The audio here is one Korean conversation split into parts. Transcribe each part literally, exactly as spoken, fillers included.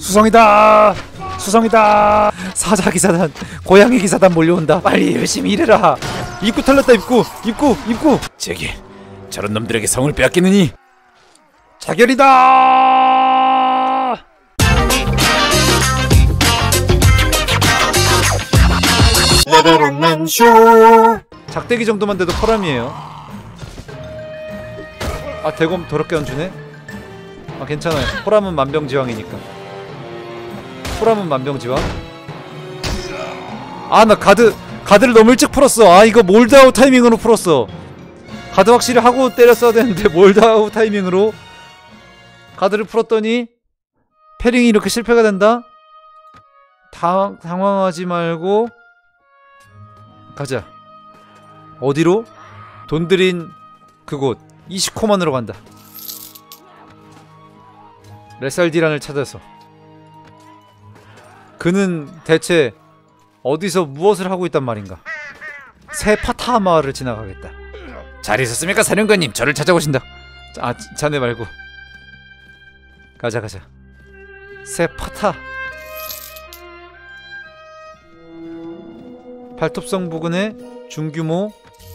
수성이다! 수성이다! 사자 기사단, 고양이 기사단 몰려온다. 빨리 열심히 일해라. 입구 털렸다. 입구, 입구, 입구. 제게 저런 놈들에게 성을 빼앗기느니 자결이다! 레벨업맨 쇼. 작대기 정도만 돼도 포람이에요. 아, 대검 더럽게 안 주네. 아, 괜찮아요. 포람은 만병지왕이니까. 포람은 만병지왕. 아, 나 가드 가드를 너무 일찍 풀었어. 아, 이거 몰드아웃 타이밍으로 풀었어. 가드 확실히 하고 때렸어야 되는데 몰드아웃 타이밍으로 가드를 풀었더니 패링이 이렇게 실패가 된다? 당, 당황하지 말고 가자. 어디로? 돈 들인 그곳 이시코만으로 간다. 레살디란을 찾아서. 그는 대체 어디서 무엇을 하고 있단 말인가? 새 파타 마을을 지나가겠다. 잘 있었습니까, 사령관님? 저를 찾아오신다. 아, 자네 말고. 가자 가자. 새 파타. 발톱성 부근의 중규모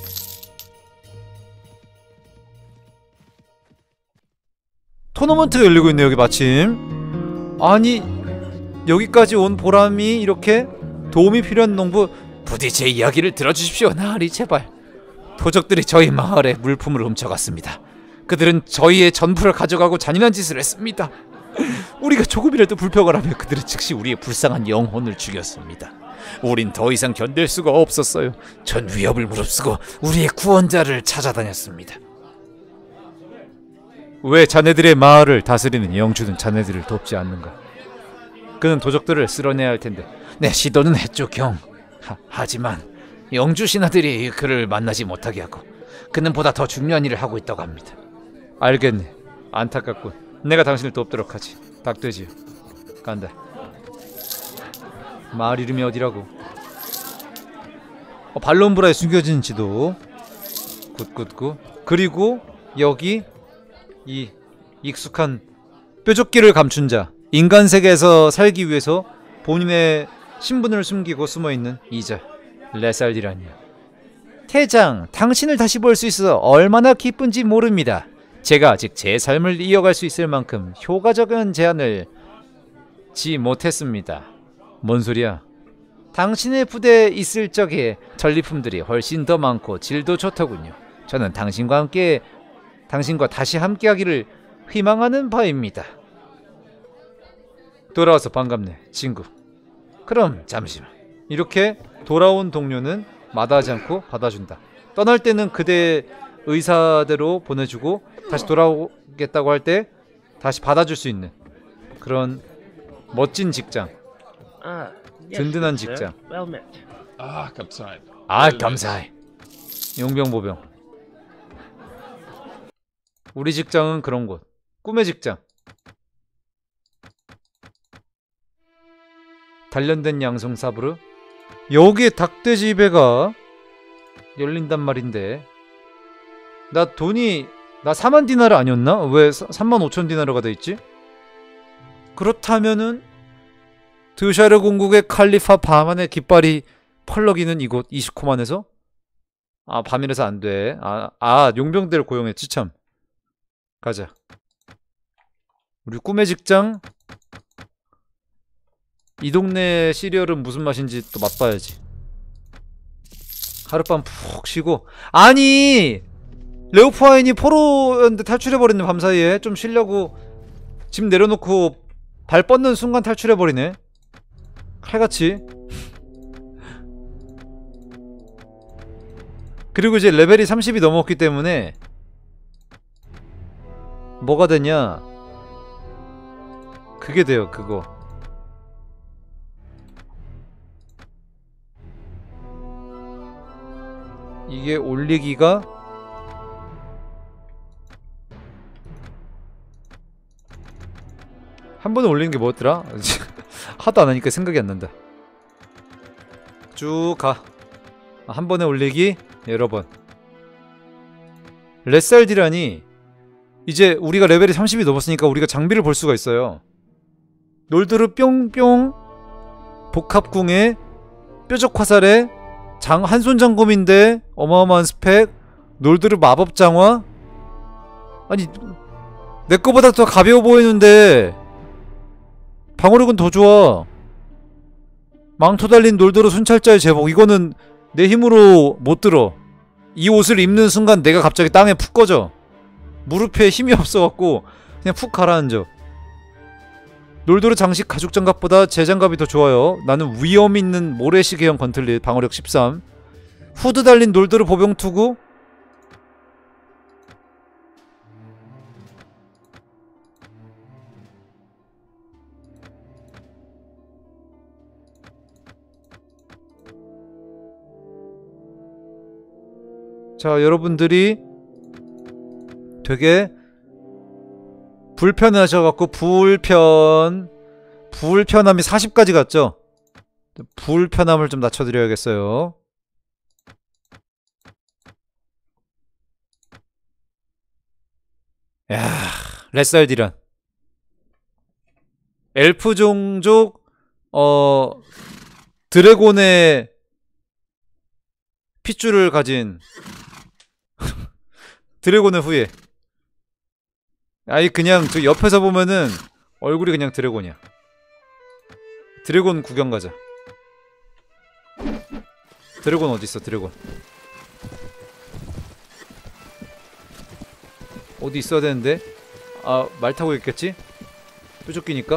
토너먼트가 열리고 있네. 여기 마침. 아니, 여기까지 온 보람이 이렇게 도움이 필요한 농부. 부디 제 이야기를 들어주십시오, 나으리 제발. 도적들이 저희 마을에 물품을 훔쳐갔습니다. 그들은 저희의 전부를 가져가고 잔인한 짓을 했습니다. 우리가 조금이라도 불평을 하며 그들은 즉시 우리의 불쌍한 영혼을 죽였습니다. 우린 더 이상 견딜 수가 없었어요. 전 위협을 무릅쓰고 우리의 구원자를 찾아다녔습니다. 왜 자네들의 마을을 다스리는 영주는 자네들을 돕지 않는가? 그는 도적들을 쓸어내야 할 텐데. 네, 시도는 했죠, 경. 하, 하지만 영주 신하들이 그를 만나지 못하게 하고 그는 보다 더 중요한 일을 하고 있다고 합니다. 알겠네. 안타깝군. 내가 당신을 돕도록 하지. 닭돼지요. 간다. 마을 이름이 어디라고? 어, 발론브라에 숨겨진 지도. 굿굿굿. 그리고 여기 이 익숙한 뾰족기를 감춘 자. 인간 세계에서 살기 위해서 본인의 신분을 숨기고 숨어있는 이자 레살디란이야. 태장, 당신을 다시 볼 수 있어 얼마나 기쁜지 모릅니다. 제가 아직 제 삶을 이어갈 수 있을 만큼 효과적인 제안을 지 못했습니다. 뭔 소리야? 당신의 부대에 있을 적에 전리품들이 훨씬 더 많고 질도 좋더군요. 저는 당신과 함께 당신과 다시 함께하기를 희망하는 바입니다. 돌아와서 반갑네, 친구. 그럼 잠시만. 이렇게 돌아온 동료는 마다하지 않고 받아준다. 떠날 때는 그대의 의사대로 보내주고 다시 돌아오겠다고 할 때 다시 받아줄 수 있는 그런 멋진 직장. 든든한 직장. 아, 감사해. 아, 감사해. 용병보병. 우리 직장은 그런 곳. 꿈의 직장. 단련된 양성 사브르. 여기에 닭돼지 배가 열린단 말인데, 나 돈이 나 사만 디나르 아니었나? 왜 삼만 오천 디나르가 돼있지? 그렇다면은 드샤르 공국의 칼리파 바만의 깃발이 펄럭이는 이곳 이시코만에서? 아, 밤이라서 안돼. 아, 아 용병대를 고용했지 참. 가자. 우리 꿈의 직장. 이 동네 시리얼은 무슨 맛인지 또 맛봐야지. 하룻밤 푹 쉬고. 아니, 레오파인이 포로였는데 탈출해버렸네. 밤사이에 좀 쉬려고 집 내려놓고 발 뻗는 순간 탈출해버리네. 칼같이. 그리고 이제 레벨이 삼십이 넘었기 때문에 뭐가 되냐, 그게 돼요. 그거 이게 올리기가 한 번에 올리는 게 뭐였더라? 하도 안 하니까 생각이 안 난다. 쭉 가. 한 번에 올리기 여러 번. 레살디란이 이제 우리가 레벨이 삼십이 넘었으니까 우리가 장비를 볼 수가 있어요. 놀드르 뿅뿅 복합궁에 뾰족 화살에 장 한손 장검인데 어마어마한 스펙. 놀드르 마법 장화. 아니 내 거보다 더 가벼워 보이는데 방어력은 더 좋아. 망토 달린 놀드르 순찰자의 제복. 이거는 내 힘으로 못 들어. 이 옷을 입는 순간 내가 갑자기 땅에 푹 꺼져. 무릎에 힘이 없어갖고 그냥 푹 가라앉아. 놀드르 장식 가죽 장갑보다 제 장갑이 더 좋아요. 나는 위험 있는 모래시계형 건틀릿. 방어력 십삼. 후드 달린 놀드르 보병 투구. 자, 여러분들이 되게 불편하셔갖고 불편 불편함이 사십까지 갔죠? 불편함을 좀 낮춰드려야겠어요. 야, 레살디란 엘프 종족 어 드래곤의 핏줄을 가진 드래곤의 후예. 아이 그냥 저 옆에서 보면은 얼굴이 그냥 드래곤이야. 드래곤 구경 가자. 드래곤 어딨어 드래곤. 어디 있어야 되는데? 아 말 타고 있겠지? 뾰족기니까.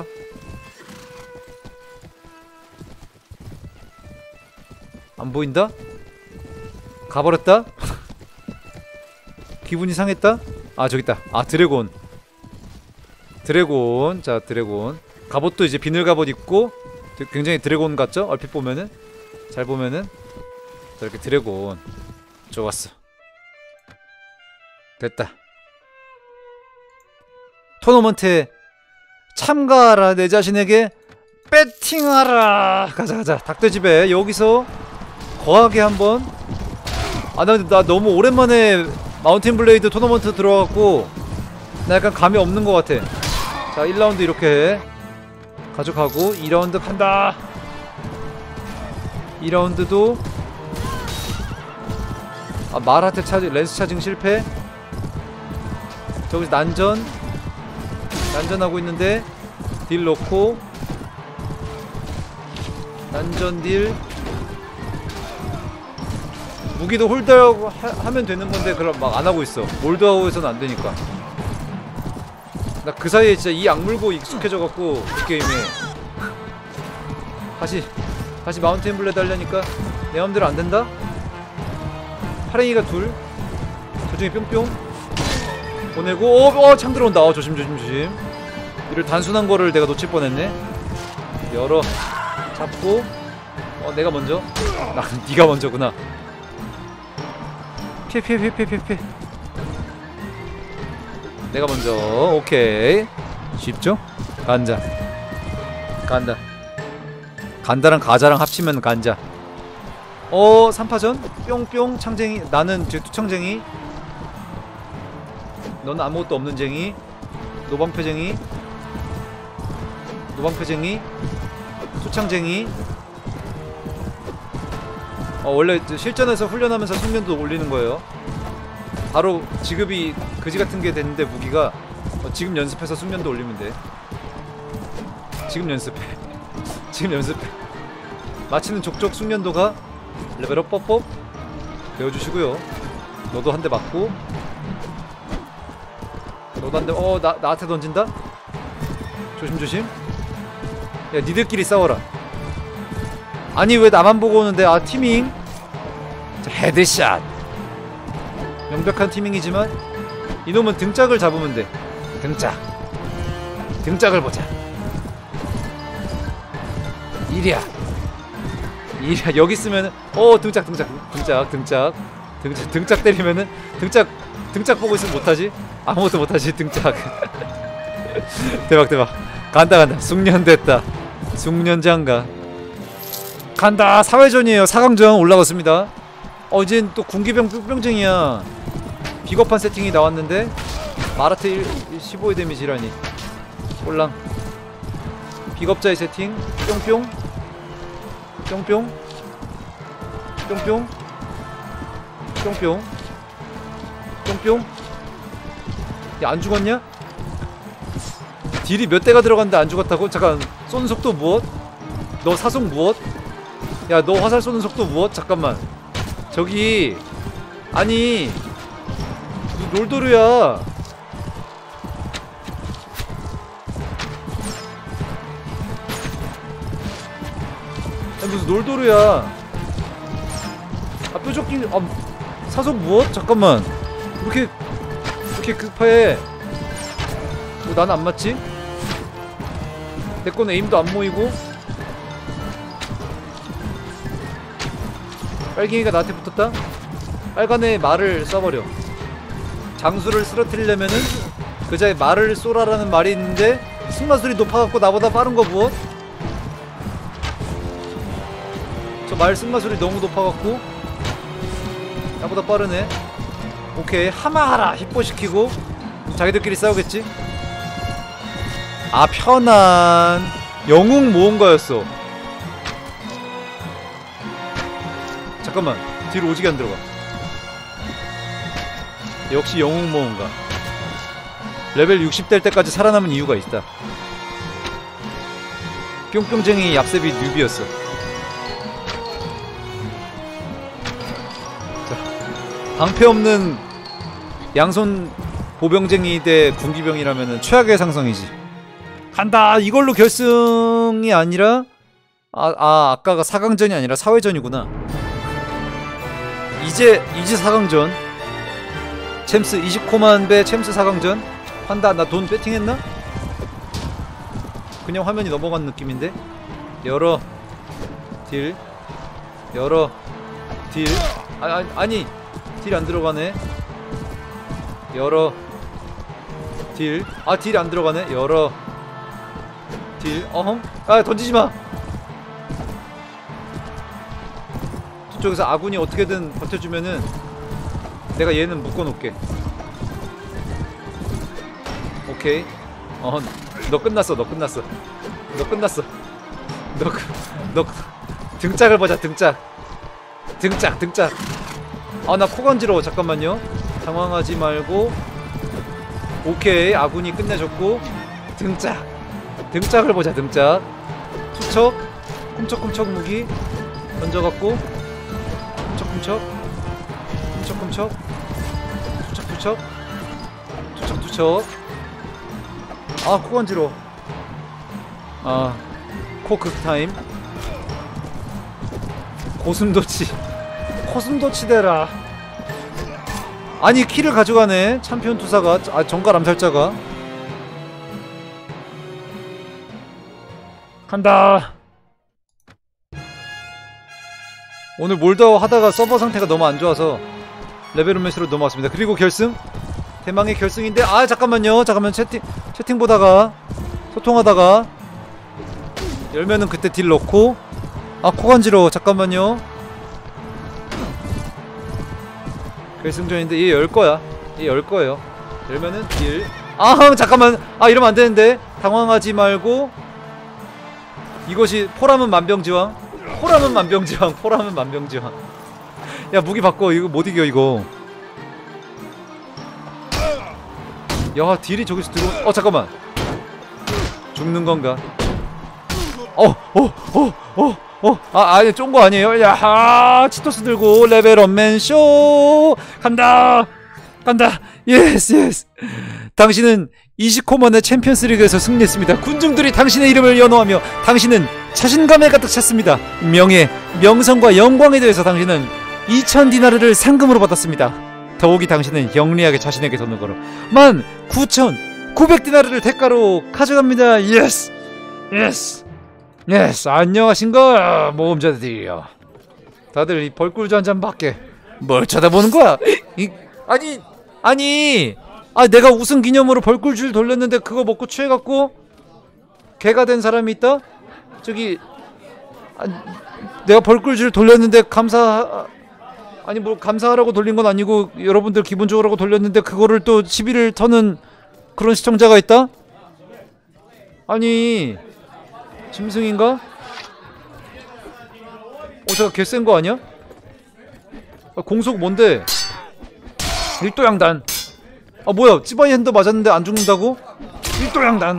안 보인다? 가버렸다? 기분이 상했다? 아 저기있다. 아 드래곤 드래곤. 자 드래곤 갑옷도 이제 비늘 갑옷 입고 굉장히 드래곤 같죠? 얼핏 보면은 잘 보면은 자 이렇게 드래곤. 좋았어. 됐다. 토너먼트에 참가하라. 내 자신에게 배팅하라. 가자 가자. 닭돼지배 여기서 거하게 한번. 아 나 나 너무 오랜만에 마운틴 블레이드 토너먼트 들어가갖고 나 약간 감이 없는 것 같아. 자 일 라운드 이렇게 가져가고 이 라운드 간다. 이 라운드도 아 말한테 차지 렌스 차징 실패. 저기서 난전 난전하고 있는데 딜 넣고 난전 딜. 무기도 홀드하고 하, 하면 되는 건데 그럼 막 안 하고 있어. 홀드하고에서는 안 되니까. 나 그 사이에 진짜 이 악물고 익숙해져 갖고 이 게임에 다시 다시 마운틴 블레드 하려니까 내 맘대로 안 된다. 파랭이가 둘. 저 중에 뿅뿅 보내고 어, 어, 창 들어온다. 어, 조심 조심 조심. 이를 단순한 거를 내가 놓칠 뻔했네. 열어 잡고 어 내가 먼저. 나 네가 먼저구나. 피해 피해 피해 피해 피해. 내가 먼저. 오케이 쉽죠? 간자 간다. 간다랑 가자랑 합치면 간자. 어 삼파전 뿅뿅 창쟁이. 나는 저 투창쟁이. 너는 아무것도 없는 쟁이. 노방패쟁이 노방패쟁이 투창쟁이. 어 원래 실전에서 훈련하면서 숙련도 올리는 거예요. 바로 지급이 그지같은 게 됐는데 무기가 어, 지금 연습해서 숙련도 올리면 돼. 지금 연습해. 지금 연습해. 마치는 족족 숙련도가 레벨업 뻑뻑 배워주시고요. 너도 한 대 맞고 너도 한 대. 어 나, 나한테 던진다? 조심조심. 야 니들끼리 싸워라. 아니 왜 나만 보고 오는데. 아 티밍. 자, 헤드샷. 명백한 티밍이지만 이놈은 등짝을 잡으면 돼. 등짝 등짝을 보자. 이리야 이리야. 여기 있으면은 어 등짝 등짝 등짝 등짝 등짝 등짝 때리면은 등짝 등짝 보고 있으면 못하지. 아무것도 못하지. 등짝. 대박 대박. 간다 간다. 숙련됐다. 숙련장가 간다. 사회전이에요. 사 강전 올라갔습니다. 어 이젠 또 군기병 뿅뿅쟁이야. 비겁한 세팅이 나왔는데 마라트 십오의 데미지라니. 꼴랑 비겁자의 세팅. 뿅뿅 뿅뿅 뿅뿅 뿅뿅 뿅뿅. 야, 안 죽었냐? 딜이 몇 대가 들어갔는데 안 죽었다고? 잠깐, 쏘는 속도 무엇? 너 사속 무엇? 야, 너 화살 쏘는 속도 무엇? 잠깐만. 저기 아니 롤도르야. 야, 무슨 롤도르야. 아, 뾰족기. 아, 사속 무엇? 잠깐만. 이렇게 이렇게 급해. 뭐 나는 안 맞지? 내 건 에임도 안 모이고. 빨갱이가 나한테 붙었다? 빨간의 말을 써버려. 장수를 쓰러뜨리려면은 그자의 말을 쏘라라는 말이 있는데 승마술이 높아갖고 나보다 빠른 거 무엇? 저 말 승마술이 너무 높아갖고 나보다 빠르네. 오케이, 하마하라 힙보시키고 자기들끼리 싸우겠지? 아, 편안. 영웅 모험가였어. 잠깐만, 뒤로 오지게 안 들어가. 역시 영웅 모험가. 레벨 육십 될 때까지 살아남은 이유가 있다. 뿅뿅쟁이 얍셉이 뉴비였어. 자, 방패 없는 양손 보병쟁이 대 군기병이라면은 최악의 상성이지. 간다. 이걸로 결승이 아니라 아, 아 아까가 사 강전이 아니라 사회전이구나. 이제 이제 사 강전. 챔스 이십 코만 배 챔스 사 강전 한다. 나 돈 배팅했나? 그냥 화면이 넘어간 느낌인데. 열어 딜 열어 딜. 아, 아, 아니 딜 안 들어가네. 열어 딜. 아, 딜 안 들어가네. 열어 딜. 어흥. 아, 던지지마. 저쪽에서 아군이 어떻게든 버텨주면은 내가 얘는 묶어놓을게. 오케이. 어, 너 끝났어. 너 끝났어. 너 끝났어. 너, 너 등짝을 보자. 등짝. 등짝. 등짝. 아, 나 코 간지러워. 잠깐만요. 당황하지 말고. 오케이. 아군이 끝내줬고. 등짝. 등짝을 보자. 등짝. 투척. 쿰척쿰척 무기 던져갖고. 쿰척쿰척. 쿰척쿰척. 투척투척. 투척투척. 아, 코 간지러워. 아, 코 극타임. 고슴도치. 코슴도치 대라. 아니, 키를 가져가네 챔피언 투사가. 아, 정갈 암살자가. 간다. 오늘 몰더 하다가 서버 상태가 너무 안 좋아서 레벨 음메시로 넘어왔습니다. 그리고 결승? 대망의 결승인데, 아, 잠깐만요. 잠깐만, 채팅, 채팅 보다가, 소통하다가, 열면은 그때 딜 넣고, 아, 코 간지러워. 잠깐만요. 결승전인데, 얘 열 거야. 얘 열 거예요. 열면은 딜. 아, 잠깐만. 아, 이러면 안 되는데. 당황하지 말고, 이것이, 포람은 만병지왕. 포람은 만병지왕. 포람은 만병지왕. 야, 무기 바꿔. 이거 못 이겨, 이거. 야, 딜이 저기서 들어오. 어, 잠깐만. 죽는 건가? 어, 어, 어, 어, 어. 아, 아니, 쫀거 아니에요? 야하, 치토스 들고 레벨 업맨쇼. 간다. 간다. 예스, 예스. 당신은 이십 코 만에 챔피언스 리그에서 승리했습니다. 군중들이 당신의 이름을 연호하며 당신은 자신감에 가득 찼습니다. 명예, 명성과 영광에 대해서 당신은 이천 디나르를 상금으로 받았습니다. 더욱이 당신은 영리하게 자신에게 돈을 걸어 만 구천구백 디나르를 대가로 가져갑니다. 예스! 예스! 예스! 안녕하신가, 모험자들이여. 다들 이 벌꿀주 한잔 밖에 뭘 쳐다보는 거야? 이, 아니, 아니! 아, 내가 우승 기념으로 벌꿀줄 돌렸는데 그거 먹고 취해갖고 개가 된 사람이 있다? 저기, 아, 내가 벌꿀줄 돌렸는데 감사... 아니, 뭐 감사하라고 돌린 건 아니고 여러분들 기분 좋으라고 돌렸는데 그거를 또 시비를 터는 그런 시청자가 있다? 아니, 짐승인가? 어 제가 개센 거 아니야? 아, 공속 뭔데? 일도양단. 아 뭐야 찌바이 핸드 맞았는데 안 죽는다고? 일도양단.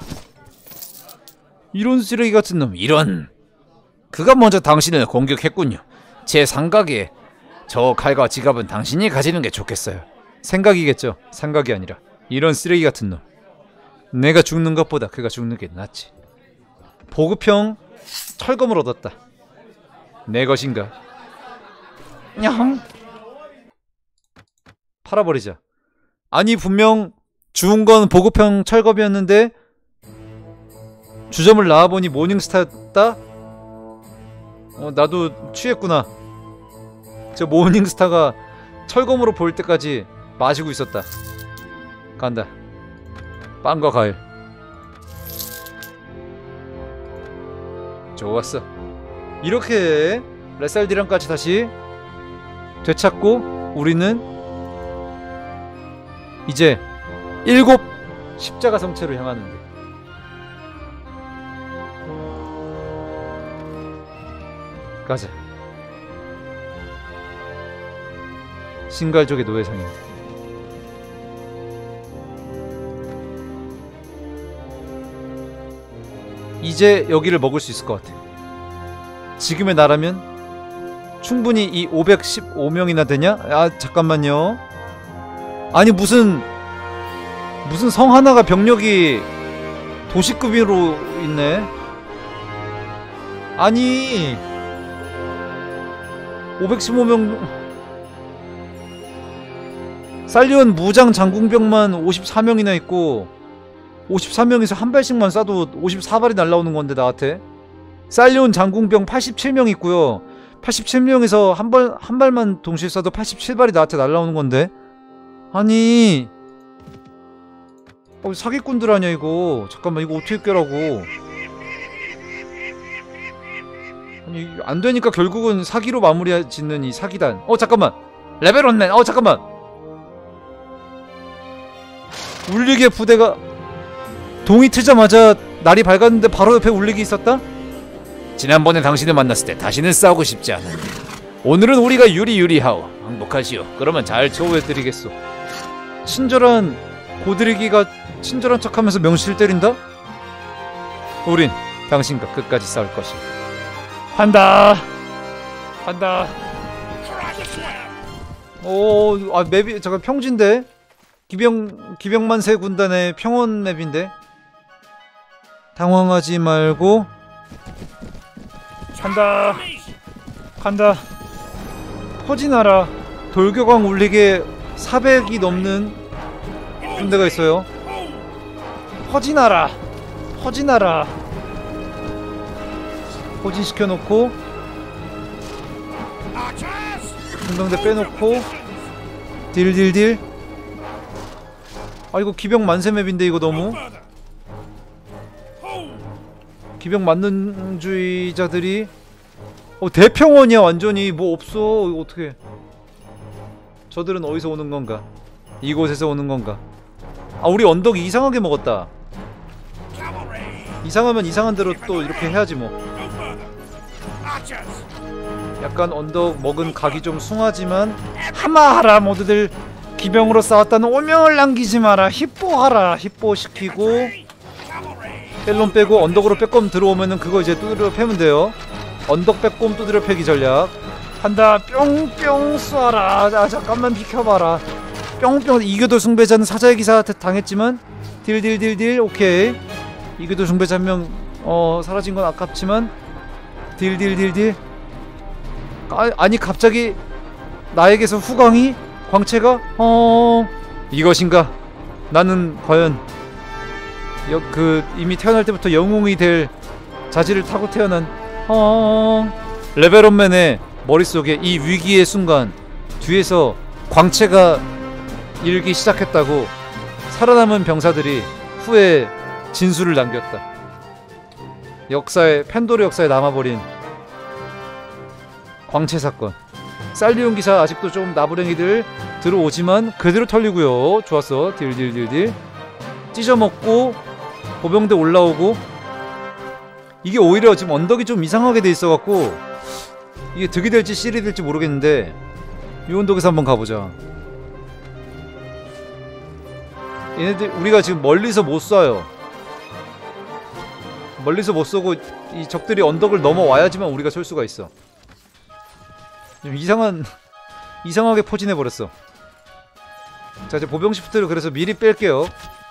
이런 쓰레기 같은 놈. 이런. 그가 먼저 당신을 공격했군요. 제 생각에 저 칼과 지갑은 당신이 가지는 게 좋겠어요. 생각이겠죠. 생각이 아니라. 이런 쓰레기 같은 놈. 내가 죽는 것보다 그가 죽는 게 낫지. 보급형 철검을 얻었다. 내 것인가? 냥. 팔아버리자. 아니 분명 주운 건 보급형 철검이었는데 주점을 나와보니 모닝스타였다? 어 나도 취했구나. 저 모닝스타가 철검으로 보일 때까지 마시고 있었다. 간다. 빵과 과일. 좋았어. 이렇게 레살디랑까지 다시 되찾고 우리는 이제 일곱 십자가 성체로 향하는데 가자. 신갈족의 노예상입니다. 이제 여기를 먹을 수 있을 것 같아. 지금의 나라면 충분히 이 오백십오 명이나 되냐? 아 잠깐만요. 아니 무슨 무슨 성 하나가 병력이 도시급으로 있네. 아니 오백십오 명. 살리온 무장 장궁병만 오십사 명이나 있고 오십사 명에서 한 발씩만 쏴도 오십사 발이 날라오는 건데 나한테. 살리온 장궁병 팔십칠 명 있고요. 팔십칠 명에서 한 발, 한 발만 동시에 쏴도 팔십칠 발이 나한테 날라오는 건데. 아니 어, 사기꾼들 아니야 이거. 잠깐만 이거 어떻게 껴라고. 아니 안되니까 결국은 사기로 마무리 짓는 이 사기단. 어 잠깐만 레벨원맨. 어 잠깐만 울리게 부대가 동이 트자마자 날이 밝았는데 바로 옆에 울리기 있었다? 지난번에 당신을 만났을 때 다시는 싸우고 싶지 않은데 오늘은 우리가 유리유리하오. 항복하시오. 그러면 잘 처우해드리겠소. 친절한 고드리기가 친절한 척하면서 명실 때린다? 우린 당신과 끝까지 싸울 것이오. 한다. 한다. 오, 아 맵이 잠깐 평지인데? 기병 기병만세 군단의 평원 맵인데? 당황하지 말고 간다. 간다. 퍼지나라. 돌교광 울리게 사백이 넘는 군대가 있어요. 퍼지나라. 퍼지나라. 포진시켜놓고 군병대 빼놓고 딜딜딜. 아 이거 기병 만세 맵인데 이거 너무 기병 만능주의자들이 어 대평원이야 완전히. 뭐 없어. 이거 어떡해. 저들은 어디서 오는 건가? 이곳에서 오는 건가? 아 우리 언덕 이상하게 먹었다. 이상하면 이상한 대로 또 이렇게 해야지 뭐. 약간 언덕 먹은 각이 좀 숭하지만 하마하라. 모두들 기병으로 싸웠다는 오명을 남기지 마라. 힙보하라. 힙보시키고 뺄놈 빼고 언덕으로 빼꼼 들어오면은 그거 이제 두드려 패면 돼요. 언덕 빼꼼 두드려 패기 전략 한다. 뿅뿅 쏴라. 아 잠깐만 비켜봐라. 뿅뿅. 이교도 숭배자는 사자의 기사한테 당했지만 딜딜딜딜. 오케이. 이교도 숭배자 한 명 어 사라진 건 아깝지만 딜딜딜딜. 아, 아니 갑자기 나에게서 후광이 광채가 어 이것인가? 나는 과연 여, 그 이미 태어날 때부터 영웅이 될 자질을 타고 태어난 어 레벨업맨의 머릿속에 이 위기의 순간 뒤에서 광채가 일기 시작했다고 살아남은 병사들이 후에 진술을 남겼다. 역사에 펜도르 역사에 남아버린 광채 사건. 살리온 기사 아직도 좀 나부랭이들 들어오지만 그대로 털리고요. 좋았어. 딜딜딜딜 찢어먹고 보병대 올라오고 이게 오히려 지금 언덕이 좀 이상하게 돼 있어갖고 이게 득이 될지 실이 될지 모르겠는데 이 언덕에서 한번 가보자. 얘네들 우리가 지금 멀리서 못 쏴요. 멀리서 못 쏘고 이 적들이 언덕을 넘어와야지만 우리가 쏠 수가 있어. 좀 이상한 이상하게 포진해버렸어. 자, 이제 보병 시프트를 그래서 미리 뺄게요.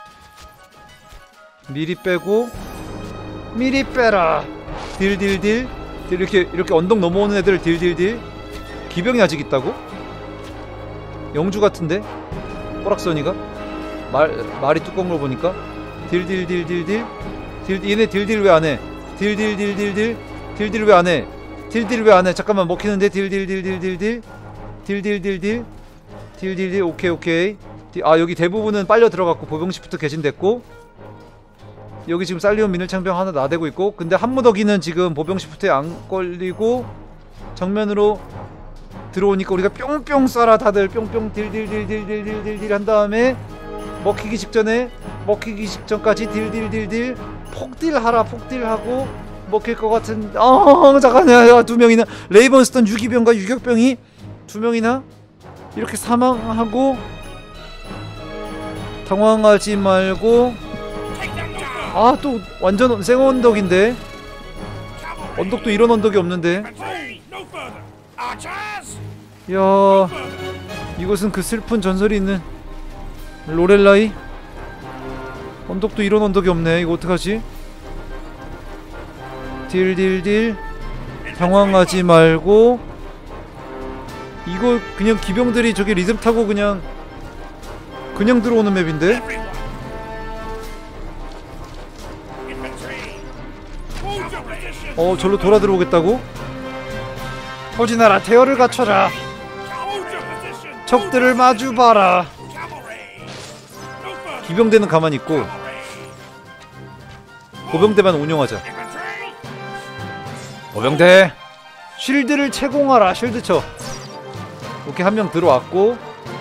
미리 빼고 미리 빼라. 딜딜딜 딜. 이렇게 이렇게 언덕 넘어오는 애들 딜딜딜. 기병이 아직 있다고? 영주 같은데? 꼬락선이가? 말, 말이 두꺼운 걸 보니까 딜딜딜딜딜. 딜, 얘네 딜딜 왜 안해? 딜딜딜딜딜. 딜딜 왜 안해? 딜딜 왜 안해? 잠깐만 먹히는데. 딜딜딜딜딜딜. 딜딜딜딜. 딜딜딜. 오케이 오케이. 아, 여기 대부분은 빨려 들어갔고 보병 시프트 개진됐고, 여기 지금 살리온 미늘창병 하나 나대고 있고, 근데 한무더기는 지금 보병 시프트에 안 걸리고 정면으로 들어오니까 우리가 뿅뿅 쏴라. 다들 뿅뿅 딜딜딜딜딜딜딜딜 한 다음에 먹히기 직전에 먹히기 직전까지 딜딜딜딜 폭딜하라. 폭딜하고 먹힐 것 같은. 어 잠깐만. 두 명이나 레이번스턴 유기병과 유격병이 두 명이나 이렇게 사망하고. 당황하지 말고. 아, 또 완전 생언덕인데. 언덕도 이런 언덕이 없는데. 야, 이것은 그 슬픈 전설이 있는 로렐라이? 언덕도 이런 언덕이 없네. 이거 어떡하지? 딜딜딜. 당황하지 말고. 이거 그냥 기병들이 저기 리듬 타고 그냥 그냥 들어오는 맵인데? 어, 절로 돌아 들어오겠다고? 포진하라. 태열을 갖춰라. 적들을 마주봐라. 기병대는 가만히 있고 보병대만 운영하자. 보병대 쉴드를 채공하라. 쉴드 쳐. 오케이, 한 명 들어왔고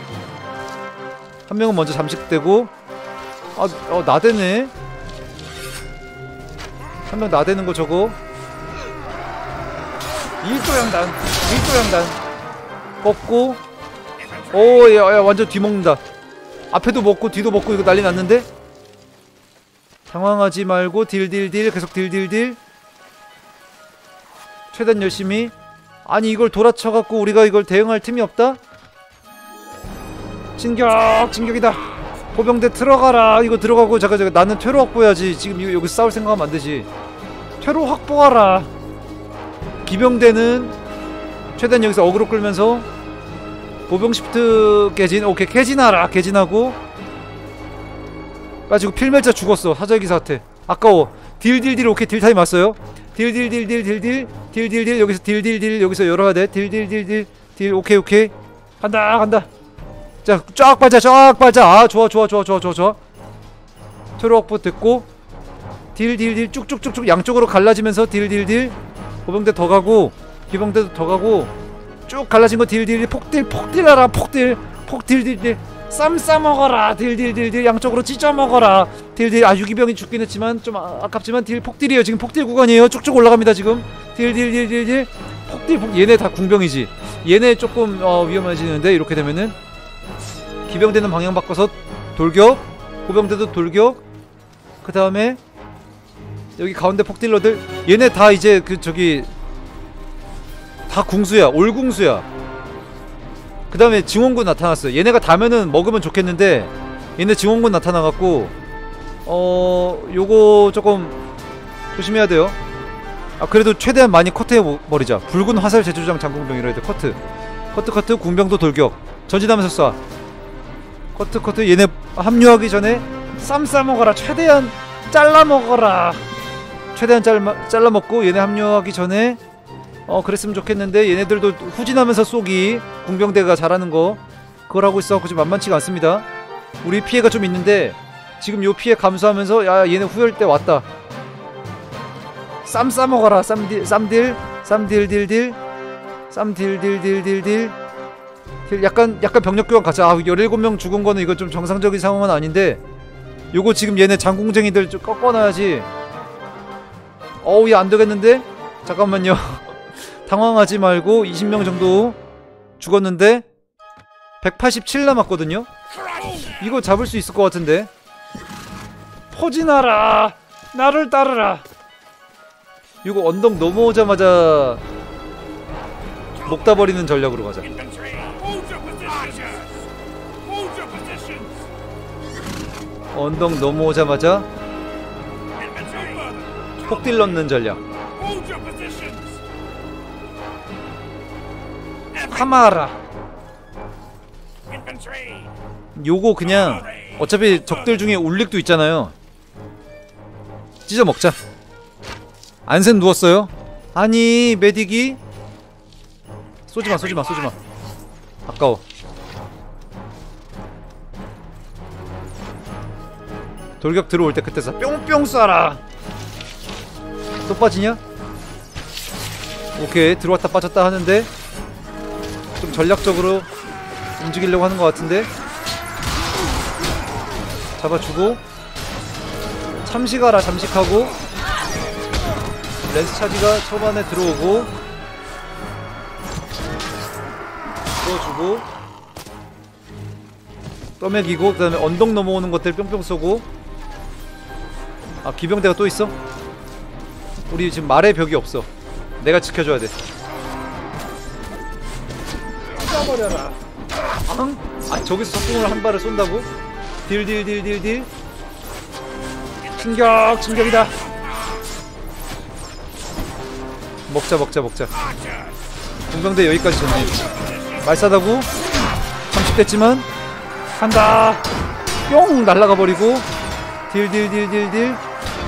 한 명은 먼저 잠식되고. 아, 어, 나대네. 한 명 나대는 거 저거. 일도양단 일도양단 꺾고. 오, 야, 야, 완전 뒤먹는다. 앞에도 먹고 뒤도 먹고 이거 난리 났는데? 당황하지 말고 딜딜딜. 계속 딜딜딜. 최대한 열심히. 아니, 이걸 돌아쳐갖고 우리가 이걸 대응할 틈이 없다? 진격! 진격이다! 보병대 들어가라! 이거 들어가고. 잠깐 잠깐 나는 퇴로 확보해야지. 지금 이거 여기 싸울 생각하면 안되지. 퇴로 확보하라! 기병대는 최대한 여기서 어그로 끌면서 보병 시프트 개진. 오케이, 개진하라. 개진하고. 빠지고 필멸자 죽었어. 사절기사한테 아까워. 딜딜딜. 오케이, 딜타임 왔어요. 딜딜딜딜딜딜. 딜딜딜. 여기서 딜딜딜. 여기서 열어야 돼. 딜딜딜딜. 딜. 오케이 오케이. 간다 간다. 자, 쫙 빠져 쫙 빠져. 아, 좋아 좋아 좋아 좋아 좋아 좋아. 퇴로 확보 됐고. 딜딜딜. 쭉쭉쭉쭉 양쪽으로 갈라지면서 딜딜딜. 보병대 더 가고 기병대도 더 가고. 쭉 갈라진 거 딜딜딜. 폭딜 폭딜하라. 폭딜 폭딜딜딜. 쌈 싸먹어라. 딜딜딜딜. 양쪽으로 찢어먹어라. 딜딜. 아, 유기병이 죽긴 했지만 좀 아, 아깝지만 딜. 폭딜이에요 지금. 폭딜 구간이에요. 쭉쭉 올라갑니다 지금. 딜딜딜딜딜. 폭딜 폭. 얘네 다 궁병이지. 얘네 조금 어, 위험해지는데 이렇게 되면은. 기병대는 방향 바꿔서 돌격. 보병대도 돌격. 그 다음에 여기 가운데 폭딜러들. 얘네 다 이제 그 저기 다 궁수야. 올궁수야. 그 다음에 증원군 나타났어요. 얘네가 다면은 먹으면 좋겠는데 얘네 증원군 나타나갖고 어... 요거 조금 조심해야 돼요. 아, 그래도 최대한 많이 커트해버리자. 붉은 화살 제조장 장군병이라 해야 돼. 커트 커트 커트. 군병도 돌격. 전진하면서 쏴. 커트 커트. 얘네 합류하기 전에 쌈 싸먹어라. 최대한 잘라먹어라. 최대한 잘라, 잘라먹고 얘네 합류하기 전에 어 그랬으면 좋겠는데 얘네들도 후진하면서 쏘기. 궁병대가 잘하는 거 그걸 하고 있어갖고 좀 만만치가 않습니다. 우리 피해가 좀 있는데 지금 요 피해 감수하면서 야, 얘네 후열 때 왔다. 쌈 싸먹어라. 쌈딜 쌈딜 쌈딜딜딜. 쌈딜딜딜딜딜. 약간 약간 병력 교환 가자. 아, 열일곱 명 죽은 거는 이거 좀 정상적인 상황은 아닌데 요거 지금 얘네 장궁쟁이들 좀 꺾어놔야지. 어우 야 안되겠는데? 잠깐만요. 당황하지 말고 이십 명 정도 죽었는데 백팔십칠 남았거든요? 이거 잡을 수 있을 것 같은데. 포진하라 나를 따르라. 이거 언덕 넘어오자마자 먹다버리는 전략으로 가자. 언덕 넘어오자마자 폭딜 넣는 전략. 카마라. 요거 그냥 어차피 적들 중에 울릭도 있잖아요. 찢어 먹자. 안센 누웠어요? 아니 메딕이 쏘지마 쏘지마 쏘지마. 아까워. 돌격 들어올 때 그때 쏴. 뿅뿅 쏴라. 또 빠지냐? 오케이 들어왔다 빠졌다 하는데 좀 전략적으로 움직이려고 하는 것 같은데. 잡아주고 참식하라. 잠식하고 렌스 차지가 초반에 들어오고 쏘주고 떠먹이고 그 다음에 언덕 넘어오는 것들 뿅뿅 쏘고. 아 기병대가 또 있어? 우리 지금 말의 벽이 없어. 내가 지켜줘야 돼. 쏴버려라. 앙? 아 저기서 석궁을 한 발을 쏜다고? 딜딜딜딜딜. 충격 충격이다. 먹자 먹자 먹자. 공병대 여기까지 좋네. 말싸다구 잠식됐지만 간다. 뿅 날라가 버리고 딜딜딜딜딜.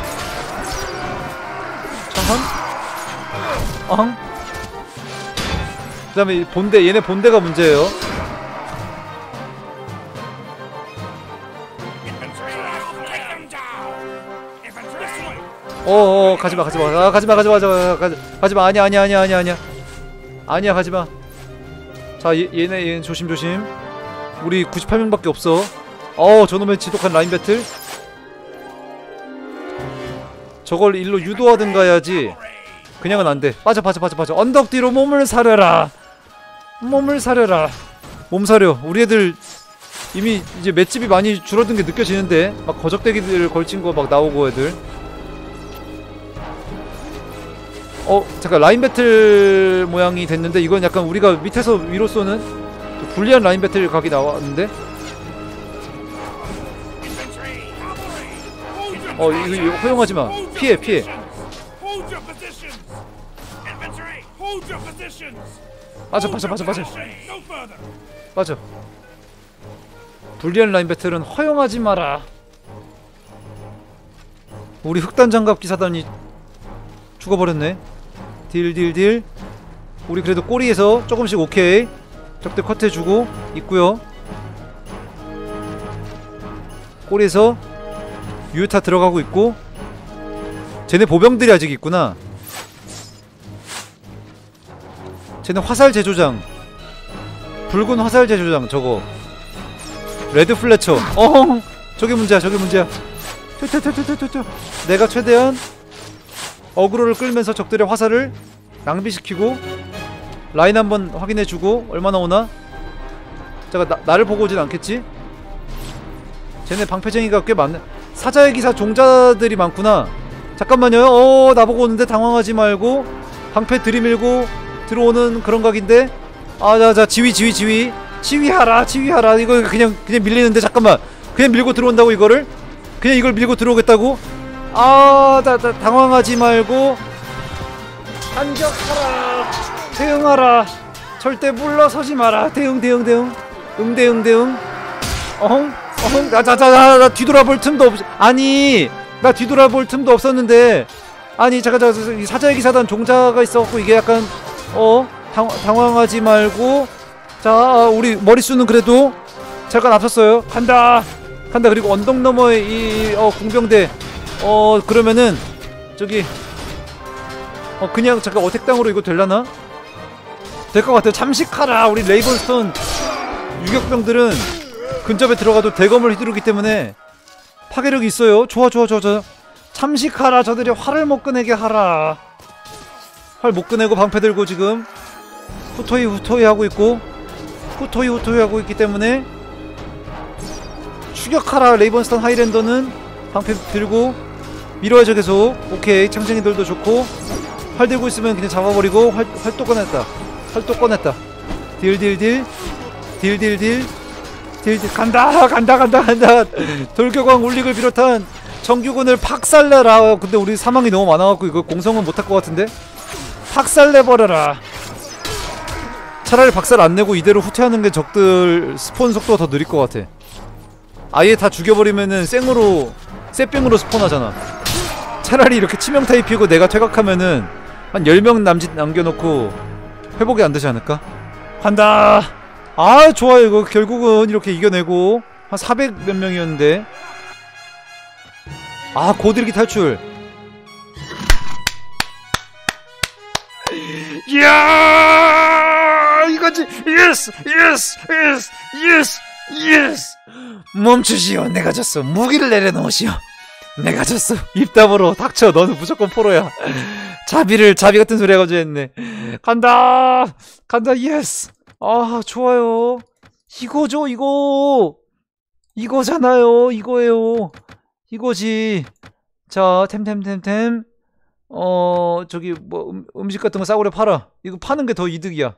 청한 엉. 그 다음에 본대 얘네 본대가 문제예요. 어어 가지마 가지마 아, 가지마 가지마 가지마 가지마. 아니야 아니야 아니야 아니야 아니야 아니야 가지마. 자 얘, 얘네 얘네 조심 조심. 우리 구십팔 명밖에 없어. 어우 저놈의 지독한 라인 배틀. 저걸 일로 유도하든가 해야지 그냥은 안돼. 빠져 빠져 빠져 빠져. 언덕 뒤로 몸을 사려라. 몸을 사려라. 몸 사려. 우리 애들 이미 이제 맷집이 많이 줄어든 게 느껴지는데 막 거적대기들 걸친 거 막 나오고 애들. 어 잠깐 라인 배틀 모양이 됐는데 이건 약간 우리가 밑에서 위로 쏘는 불리한 라인 배틀 각이 나왔는데. 어 이거, 이거 허용하지마. 피해 피해. 빠져 빠져 빠져 빠져 빠져. 불리한 라인 배틀은 허용하지 마라. 우리 흑단 장갑 기사단이 죽어버렸네. 딜딜딜. 우리 그래도 꼬리에서 조금씩 오케이 적들 컷해주고 있구요. 꼬리에서 유효타 들어가고 있고. 쟤네 보병들이 아직 있구나. 쟤네 화살 제조장 붉은 화살 제조장 저거 레드 플래처. 어흥 저게 문제야 저게 문제야. 튀튀튀튀튀튀. 내가 최대한 어그로를 끌면서 적들의 화살을 낭비시키고 라인 한번 확인해주고. 얼마나 오나? 잠깐 나, 나를 보고 오진 않겠지? 쟤네 방패쟁이가 꽤 많네. 사자의 기사 종자들이 많구나. 잠깐만요. 어 나보고 오는데 당황하지 말고 방패 들이밀고 들어오는 그런 각인데. 아 자자 지휘 지휘 지휘 지휘하라 지휘하라. 이거 그냥 그냥 밀리는데. 잠깐만 그냥 밀고 들어온다고 이거를? 그냥 이걸 밀고 들어오겠다고? 아 다, 다, 당황하지 말고 반격하라. 대응하라. 절대 물러서지 마라. 대응 대응 대응 응대응 대응. 어흥 어흥. 나자자자 나 뒤돌아볼 틈도 없. 아니 나 뒤돌아볼 틈도 없었는데. 아니 잠깐 잠깐 사자의 기사단 종자가 있어갖고 이게 약간 어 당, 당황하지 말고. 자 우리 머릿수는 그래도 잠깐 앞섰어요. 간다 간다. 그리고 언덕 너머의 이 어 궁병대 어 그러면은 저기 어 그냥 잠깐 어택당으로 이거 될라나? 될 것 같아요. 잠식하라. 우리 레이번스톤 유격병들은 근접에 들어가도 대검을 휘두르기 때문에 파괴력이 있어요. 좋아 좋아 좋아 좋아. 참식하라. 저들이 활을 못 꺼내게 하라. 활 못 꺼내고 방패 들고 지금 후토이 후토이 하고 있고 후토이 후토이 하고 있기 때문에 추격하라. 레이번스턴 하이랜더는 방패 들고 밀어야죠 계속. 오케이. 창쟁이들도 좋고 활 들고 있으면 그냥 잡아버리고. 활, 활 또 꺼냈다. 활 또 꺼냈다. 딜딜딜 딜딜딜 딜딜 간다 간다 간다 간다. 돌격왕 울릭을 비롯한 정규군을 박살내라. 근데 우리 사망이 너무 많아갖고 이거 공성은 못할 것 같은데. 박살내버려라. 차라리 박살 안내고 이대로 후퇴하는 게 적들 스폰 속도가 더 느릴 것 같아. 아예 다 죽여버리면은 생으로 쇠병으로 스폰하잖아. 차라리 이렇게 치명 타입이고 내가 퇴각하면은 한 열 명 남짓 남겨놓고 회복이 안 되지 않을까? 간다. 아 좋아요. 이거 결국은 이렇게 이겨내고 한 사백 몇 명이었는데. 아 고드리기 탈출. 이야 이거지. 예스 예스 예스 예스 예스. 멈추시오. 내가 졌어. 무기를 내려놓으시오. 내가 졌어. 입 다물어. 닥쳐. 너는 무조건 포로야. 자비를 자비 같은 소리 해가지고 했네. 간다 간다. 예스. 아 좋아요. 이거죠 이거. 이거잖아요. 이거예요. 이거지. 자 템템템템. 어 저기 뭐 음, 음식 같은 거 싸구려 팔아. 이거 파는 게 더 이득이야.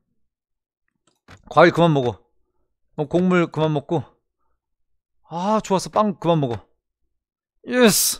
과일 그만 먹어. 어, 곡물 그만 먹고. 아 좋았어. 빵 그만 먹어. 예스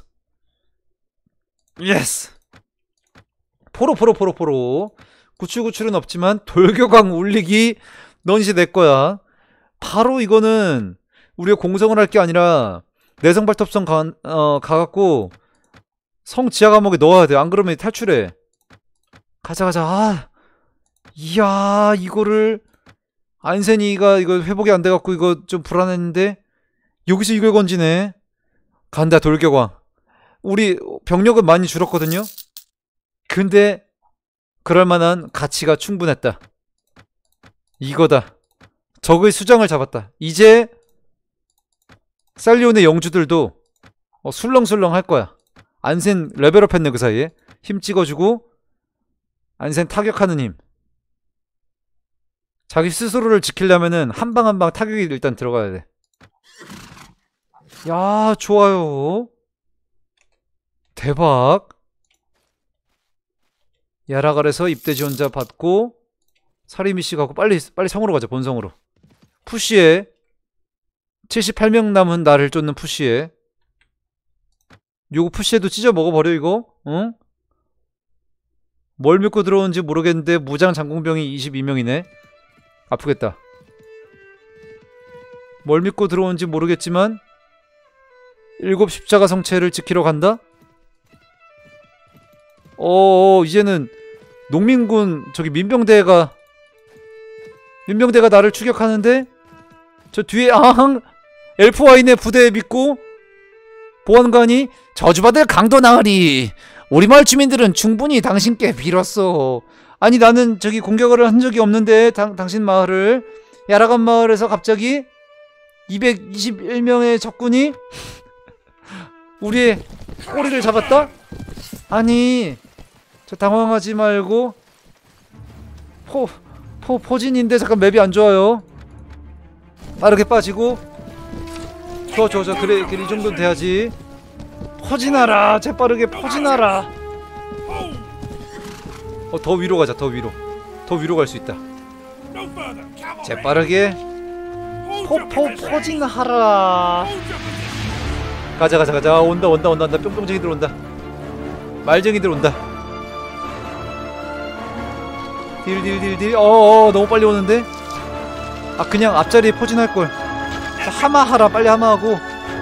예스. 포로 포로 포로 포로. 구출구출은 없지만 돌격왕 울릭이 넌 이제 내거야. 바로 이거는 우리가 공성을 할 게 아니라 내성발톱성 가, 어, 가갖고 성 지하 감옥에 넣어야 돼. 안 그러면 탈출해. 가자 가자. 아 이야 이거를 안세니가 이거 회복이 안 돼갖고 이거 좀 불안했는데 여기서 이걸 건지네. 간다 돌격왕. 우리 병력은 많이 줄었거든요. 근데 그럴만한 가치가 충분했다. 이거다. 적의 수장을 잡았다. 이제 살리온의 영주들도 어, 술렁술렁 할 거야. 안센 레벨업 했네. 그 사이에 힘 찍어주고 안센 타격하는 힘. 자기 스스로를 지키려면은 한방 한방 타격이 일단 들어가야 돼. 야 좋아요. 대박. 야라갈에서 입대 지원자 받고 사리미씨 가고 빨리 빨리 성으로 가자. 본성으로 푸시해. 칠십팔 명 남은 나를 쫓는 푸시해. 요거 푸시해도 찢어 먹어버려 이거. 응? 뭘 믿고 들어온지 모르겠는데 무장 장공병이 이십이 명이네 아프겠다. 뭘 믿고 들어온지 모르겠지만 일곱 십자가 성체를 지키러 간다? 어 이제는 농민군 저기 민병대가 민병대가 나를 추격하는데 저 뒤에 아항 엘프와인의 부대 믿고 보안관이 저주받을 강도 나으리. 우리 마을 주민들은 충분히 당신께 빌었어. 아니 나는 저기 공격을 한 적이 없는데 당, 당신 마을을. 야라간 마을에서 갑자기 이백이십일 명의 적군이 우리의 꼬리를 잡았다? 아니 저 당황하지 말고. 포, 포, 포진인데 잠깐 맵이 안 좋아요. 빠르게 빠지고. 좋아 좋아 좋아. 그래, 그래 이 정도는 돼야지. 포진하라. 재빠르게 포진하라. 어, 더 위로 가자. 더 위로. 더 위로 갈 수 있다. 재빠르게 포포 포진하라. 가자 가자 가자. 온다 온다 온다 온다. 뿅뿅쟁이들 온다. 말쟁이들 온다. 딜딜딜딜. 어어 너무 빨리 오는데. 아 그냥 앞자리에 포진할걸. 하마하라. 빨리 하마하고.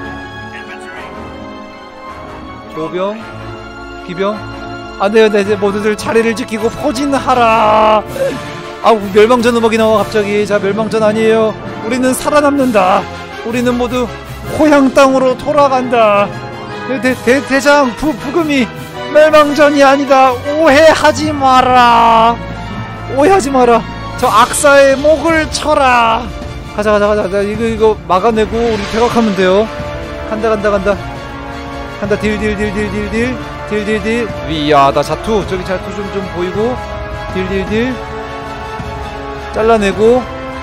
보병 기병 안돼요. 네, 모두들 자리를 지키고 포진하라. 아 멸망전 음악이 나와 갑자기. 자 멸망전 아니에요. 우리는 살아남는다. 우리는 모두 고향 땅으로 돌아간다. 대, 대, 대, 대장 부, 부금이 멸망전이 아니다. 오해하지 마라. 오해하지 마라. 저 악사의 목을 쳐라. 가자 가자 가자. 이거 이거 막아내고 우리 퇴각하면 돼요. 간다 간다 간다 간다. 딜딜딜딜딜딜 딜딜딜. 위야다. 자투 저기 자투 좀 좀 보이고. 딜딜딜 잘라내고.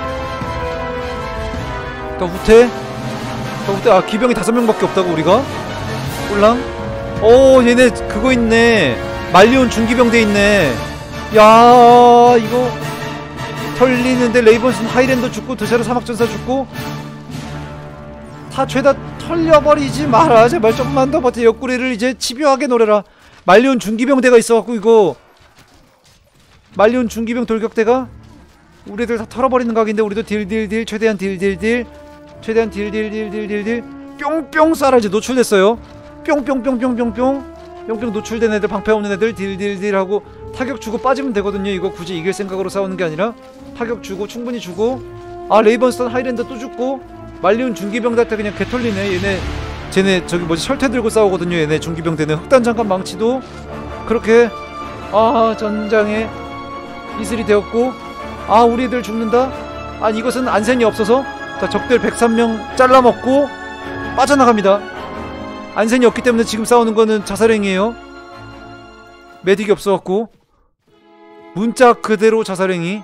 더 후퇴 더 후퇴. 아 기병이 다섯 명밖에 없다고 우리가? 꼴랑. 오 얘네 그거 있네. 말리온 중기병대 있네. 야 이거 털리는데. 레이번슨 하이랜더 죽고 드샤르 사막전사 죽고. 다 죄다 털려버리지 마라. 제발 좀만 더 버텨. 옆구리를 이제 집요하게 노려라. 말리온 중기병대가 있어갖고 이거 말리온 중기병 돌격대가 우리들 다 털어버리는 각인데 우리도 딜딜딜 최대한 딜딜딜 최대한 딜딜딜딜딜딜 뿅뿅 쏴라. 이제 노출됐어요. 뿅뿅뿅뿅뿅뿅 뿅뿅 노출된 애들 방패 없는 애들 딜딜딜 하고 타격 주고 빠지면 되거든요. 이거 굳이 이길 생각으로 싸우는 게 아니라 타격 주고 충분히 주고. 아 레이번스턴 하이랜더 또 죽고. 말리온 중기병대한테 그냥 개털리네. 얘네 쟤네 저기 뭐지 철퇴 들고 싸우거든요. 얘네 중기병대는 흑단장갑 망치도 그렇게 아 전장에 이슬이 되었고. 아 우리 애들 죽는다. 아니 이것은 안센이 없어서. 자 적들 백삼 명 잘라먹고 빠져나갑니다. 안센이 없기 때문에 지금 싸우는 거는 자살행위에요. 메딕이 없어갖고 문자 그대로 자살행위.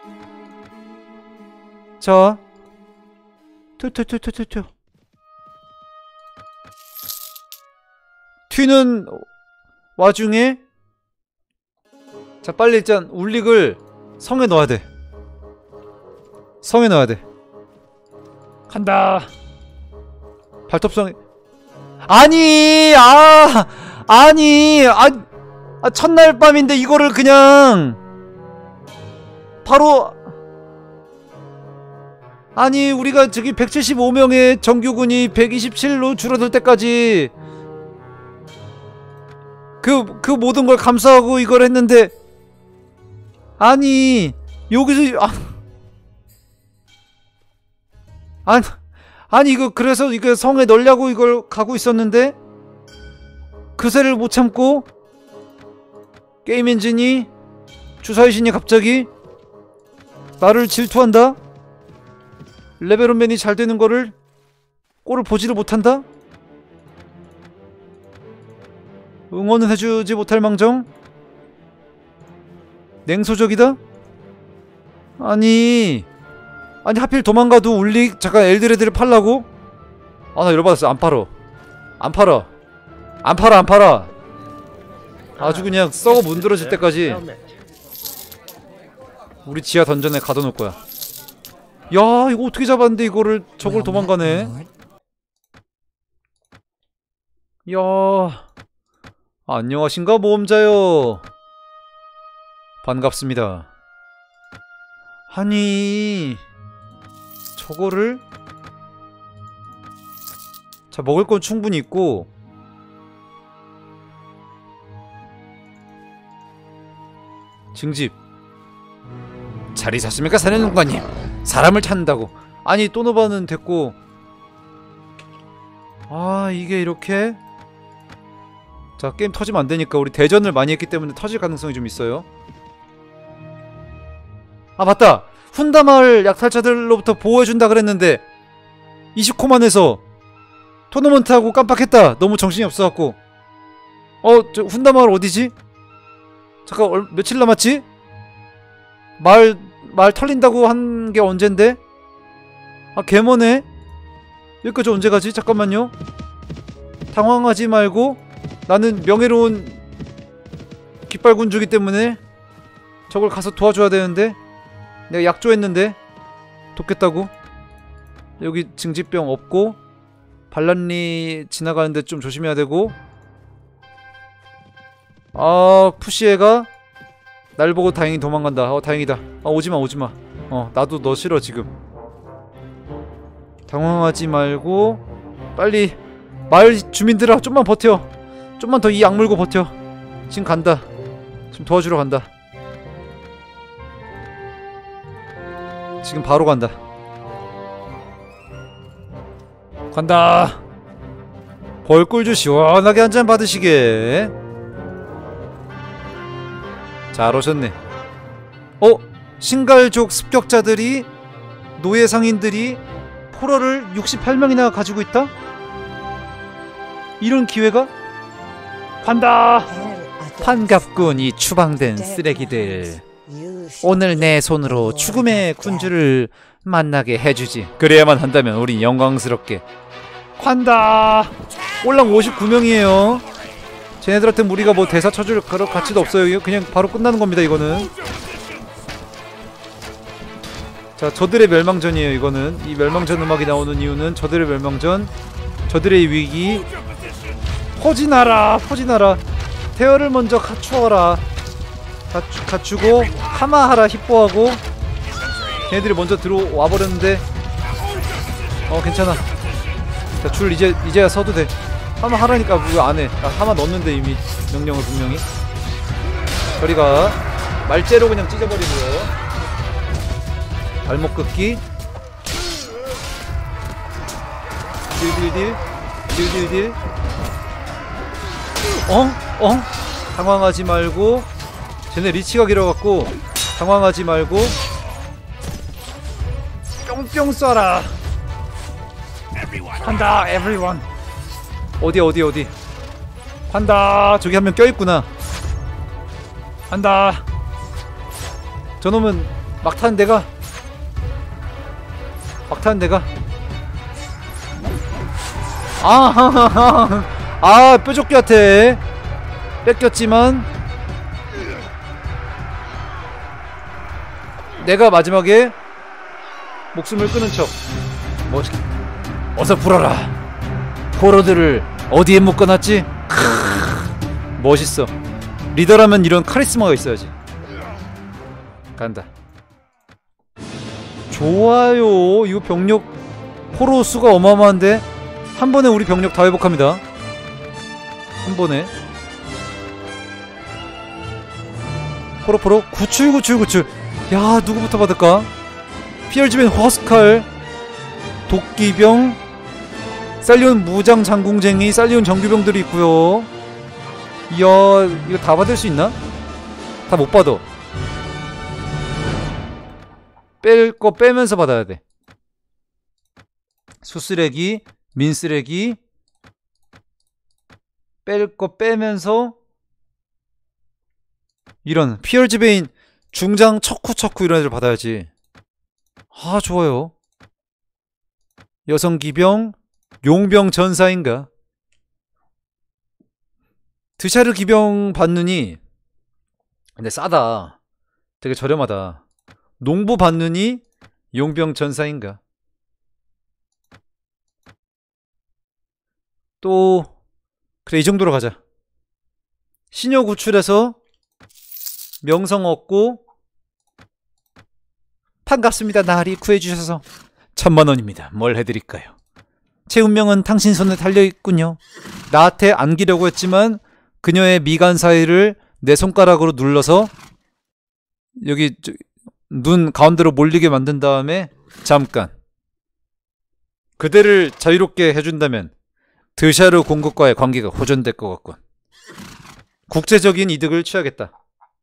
자 튀튀튀튀튀 튀는 와중에 자 빨리 일단 울릭을 성에 넣어야 돼. 성에 넣어야 돼. 간다. 발톱성에. 아니 아 아니 아, 아 첫날 밤인데 이거를 그냥 바로. 아니 우리가 저기 백칠십오 명의 정규군이 백이십칠로 줄어들 때까지 그, 그 모든 걸 감수하고 이걸 했는데. 아니 여기서 아, 아니 아니 이거 그래서 이거 성에 넣으려고 이걸 가고 있었는데 그새를 못 참고 게임 엔진이 주사의 신이 갑자기 나를 질투한다. 레벨업맨이 잘 되는 거를 꼴을 보지를 못한다? 응원은 해주지 못할 망정? 냉소적이다? 아니 아니 하필 도망가도 울릭 잠깐 엘드레드를 팔라고? 아 나 열받았어. 안 팔어 안 팔아 안 팔아 안 팔아. 아주 그냥 썩어 문드러질 때까지 우리 지하 던전에 가둬놓을 거야. 야 이거 어떻게 잡았는데 이거를 저걸 도망가네. 야 안녕하신가 모험자요. 반갑습니다. 아니 저거를 자 먹을 건 충분히 있고. 증집 자리 잤습니까 사냥꾼관님. 사람을 찾는다고. 아니 또노바는 됐고. 아 이게 이렇게. 자 게임 터지면 안되니까 우리 대전을 많이 했기 때문에 터질 가능성이 좀 있어요. 아 맞다 훈다마을 약탈자들로부터 보호해준다 그랬는데 이십 코만에서 토너먼트하고 깜빡했다. 너무 정신이 없어갖고. 어 저 훈다마을 어디지? 잠깐 얼, 며칠 남았지? 마을 말 털린다고 한 게 언젠데? 아 개머네? 여기까지 언제 가지? 잠깐만요. 당황하지 말고. 나는 명예로운 깃발군주기 때문에 저걸 가서 도와줘야 되는데. 내가 약조했는데 돕겠다고. 여기 증지병 없고 반란리 지나가는데 좀 조심해야 되고. 아 푸시애가 날 보고 다행히 도망간다. 어 다행이다. 아 오지마 오지마. 어 나도 너 싫어 지금. 당황하지 말고 빨리 마을 주민들아 좀만 버텨. 좀만 더 이 약 물고 버텨. 지금 간다. 지금 도와주러 간다. 지금 바로 간다. 간다. 벌꿀주 시원하게 한 잔 받으시게. 잘 오셨네. 어? 신갈족 습격자들이 노예 상인들이 포로를 육십팔 명이나 가지고 있다? 이런 기회가? 간다. 반갑군 이 추방된 쓰레기들. 오늘 내 손으로 죽음의 군주를 만나게 해주지. 그래야만 한다면 우린 영광스럽게. 간다. 꼴랑 오십구 명이에요 쟤네들한테 우리가 뭐 대사 쳐줄 그런 가치도 없어요. 그냥 바로 끝나는 겁니다 이거는. 자, 저들의 멸망전이에요 이거는. 이 멸망전 음악이 나오는 이유는 저들의 멸망전, 저들의 위기. 포진하라 포진하라. 태어를 먼저 갖추어라. 갖추, 갖추고 하마하라 히뽀하고. 걔네들이 먼저 들어와 버렸는데 어 괜찮아. 자, 줄 이제 이제야 서도 돼. 하마 하라니까 왜 안 해? 나 하마 넣었는데 이미 명령을 분명히. 저리가. 말째로 그냥 찢어버리고요. 발목 긋기. 딜딜딜 딜딜딜. 엉? 엉? 당황하지 말고. 쟤네 리치가 길어갖고 당황하지 말고 뿅뿅 쏴라. 간다 everyone. 어디 어디 어디. 간다. 저기 한 명 껴있구나. 간다. 저놈은 막타는 데가 막타는 데가 아하하하. 아 뾰족기한테 뺏겼지만 내가 마지막에 목숨을 끊은 척. 멋있. 어서 풀어라. 포로들을 어디에 묶어놨지? 크으, 멋있어. 리더라면 이런 카리스마가 있어야지. 간다. 좋아요. 이거 병력 포로 수가 어마어마한데 한 번에 우리 병력 다 회복합니다. 한 번에. 포로 포로 구출 구출 구출. 야, 누구부터 받을까? 피얼즈벤 허스칼, 도끼병, 살리온 무장 장궁쟁이, 살리온 정규병들이 있고요. 이야, 이거 다 받을 수 있나? 다 못 받아. 뺄 거 빼면서 받아야 돼. 수쓰레기, 민쓰레기, 뺄 거 빼면서. 이런 피얼즈베인 중장 척후척후 이런 애들 받아야지. 아, 좋아요. 여성기병, 용병 전사인가? 드샤르 기병 받느니. 근데 싸다. 되게 저렴하다. 농부 받느니 용병 전사인가? 또 그래, 이 정도로 가자. 신여 구출해서 명성 얻고. 반갑습니다. 나으리 구해주셔서 천만원입니다. 뭘 해드릴까요? 제 운명은 당신 손에 달려있군요. 나한테 안기려고 했지만 그녀의 미간 사이를 내 손가락으로 눌러서 여기 저, 눈 가운데로 몰리게 만든 다음에 잠깐 그대를 자유롭게 해준다면 드샤르 공국과의 관계가 호전될 것 같군. 국제적인 이득을 취하겠다.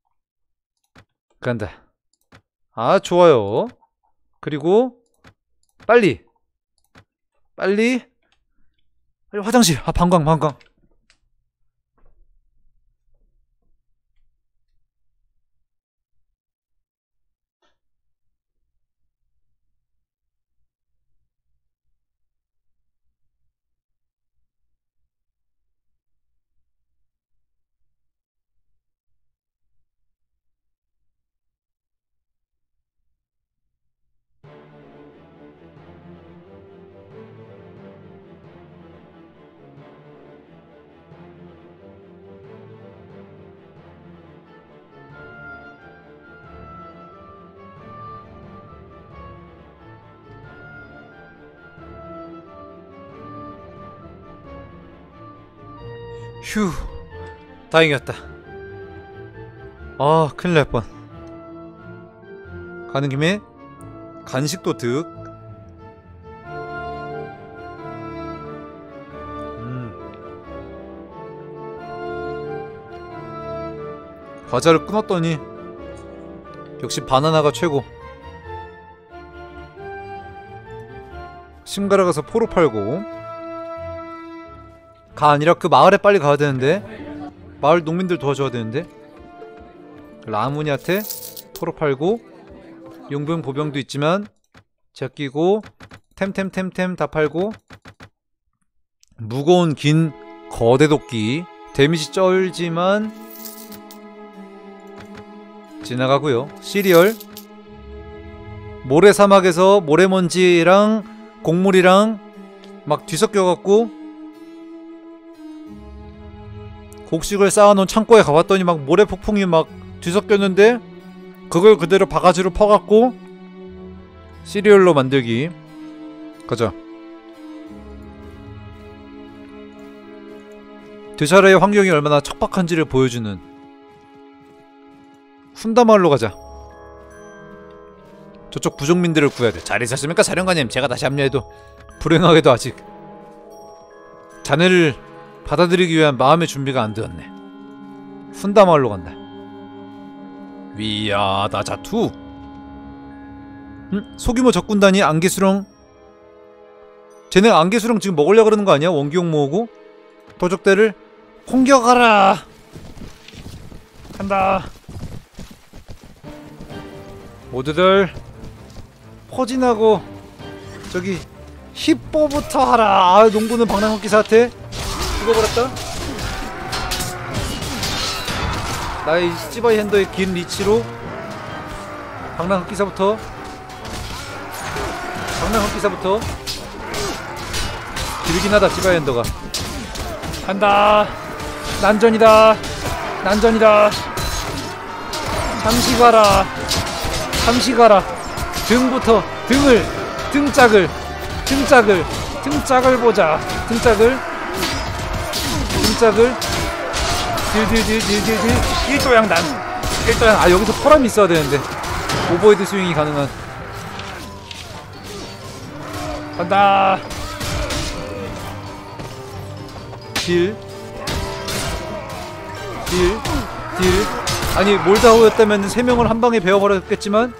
간다. 아, 좋아요. 그리고 빨리 빨리 빨리 화장실. 아, 방광 방광. 휴, 다행이었다. 아, 큰일 날 뻔. 가는 김에 간식도 득. 음. 과자를 끊었더니 역시 바나나가 최고. 심가라 가서 포로 팔고 가 아니라 그 마을에 빨리 가야 되는데. 마을 농민들 도와줘야 되는데. 라무니한테 토로 팔고 용병 보병도 있지만 제끼고 템템템템 다 팔고 무거운 긴 거대 도끼 데미지 쩔지만 지나가고요. 시리얼 모래사막에서 모래먼지랑 곡물이랑 막 뒤섞여갖고 곡식을 쌓아놓은 창고에 가봤더니 막 모래폭풍이 막 뒤섞였는데 그걸 그대로 바가지로 퍼갖고 시리얼로 만들기. 가자. 드샤라의 환경이 얼마나 척박한지를 보여주는 훈다마을로 가자. 저쪽 부족민들을 구해야 돼. 잘 있었습니까 사령관님? 제가 다시 합류해도 불행하게도 아직 자네를 받아들이기 위한 마음의 준비가 안 되었네. 훈다마을로 간다. 위아다 자투. 응? 소규모 적군단이 안개수렁. 쟤네 안개수렁 지금 먹으려고 그러는 거 아니야? 원기용 모으고 도적대를 공격하라. 간다. 모두들 포진하고 저기 힙보부터 하라. 아, 농부는 방랑호끼 사태 죽어버렸다. 나의 찌바이 핸더의 긴 리치로 방랑흑기사부터 방랑흑기사부터 길긴 하다. 찌바이 핸더가 간다. 난전이다. 난전이다. 잠시 가라. 잠시 가라. 등부터 등을 등짝을 등짝을 등짝을 보자. 등짝을 등짝을 딜딜딜딜딜딜 일도양단 일도양. 아, 여기서 포람이 있어야 되는데 오버헤드 스윙이 가능한. 간다. 딜 딜 딜. 아니 몰다호였다면 세 명을 한 방에 베어버렸겠지만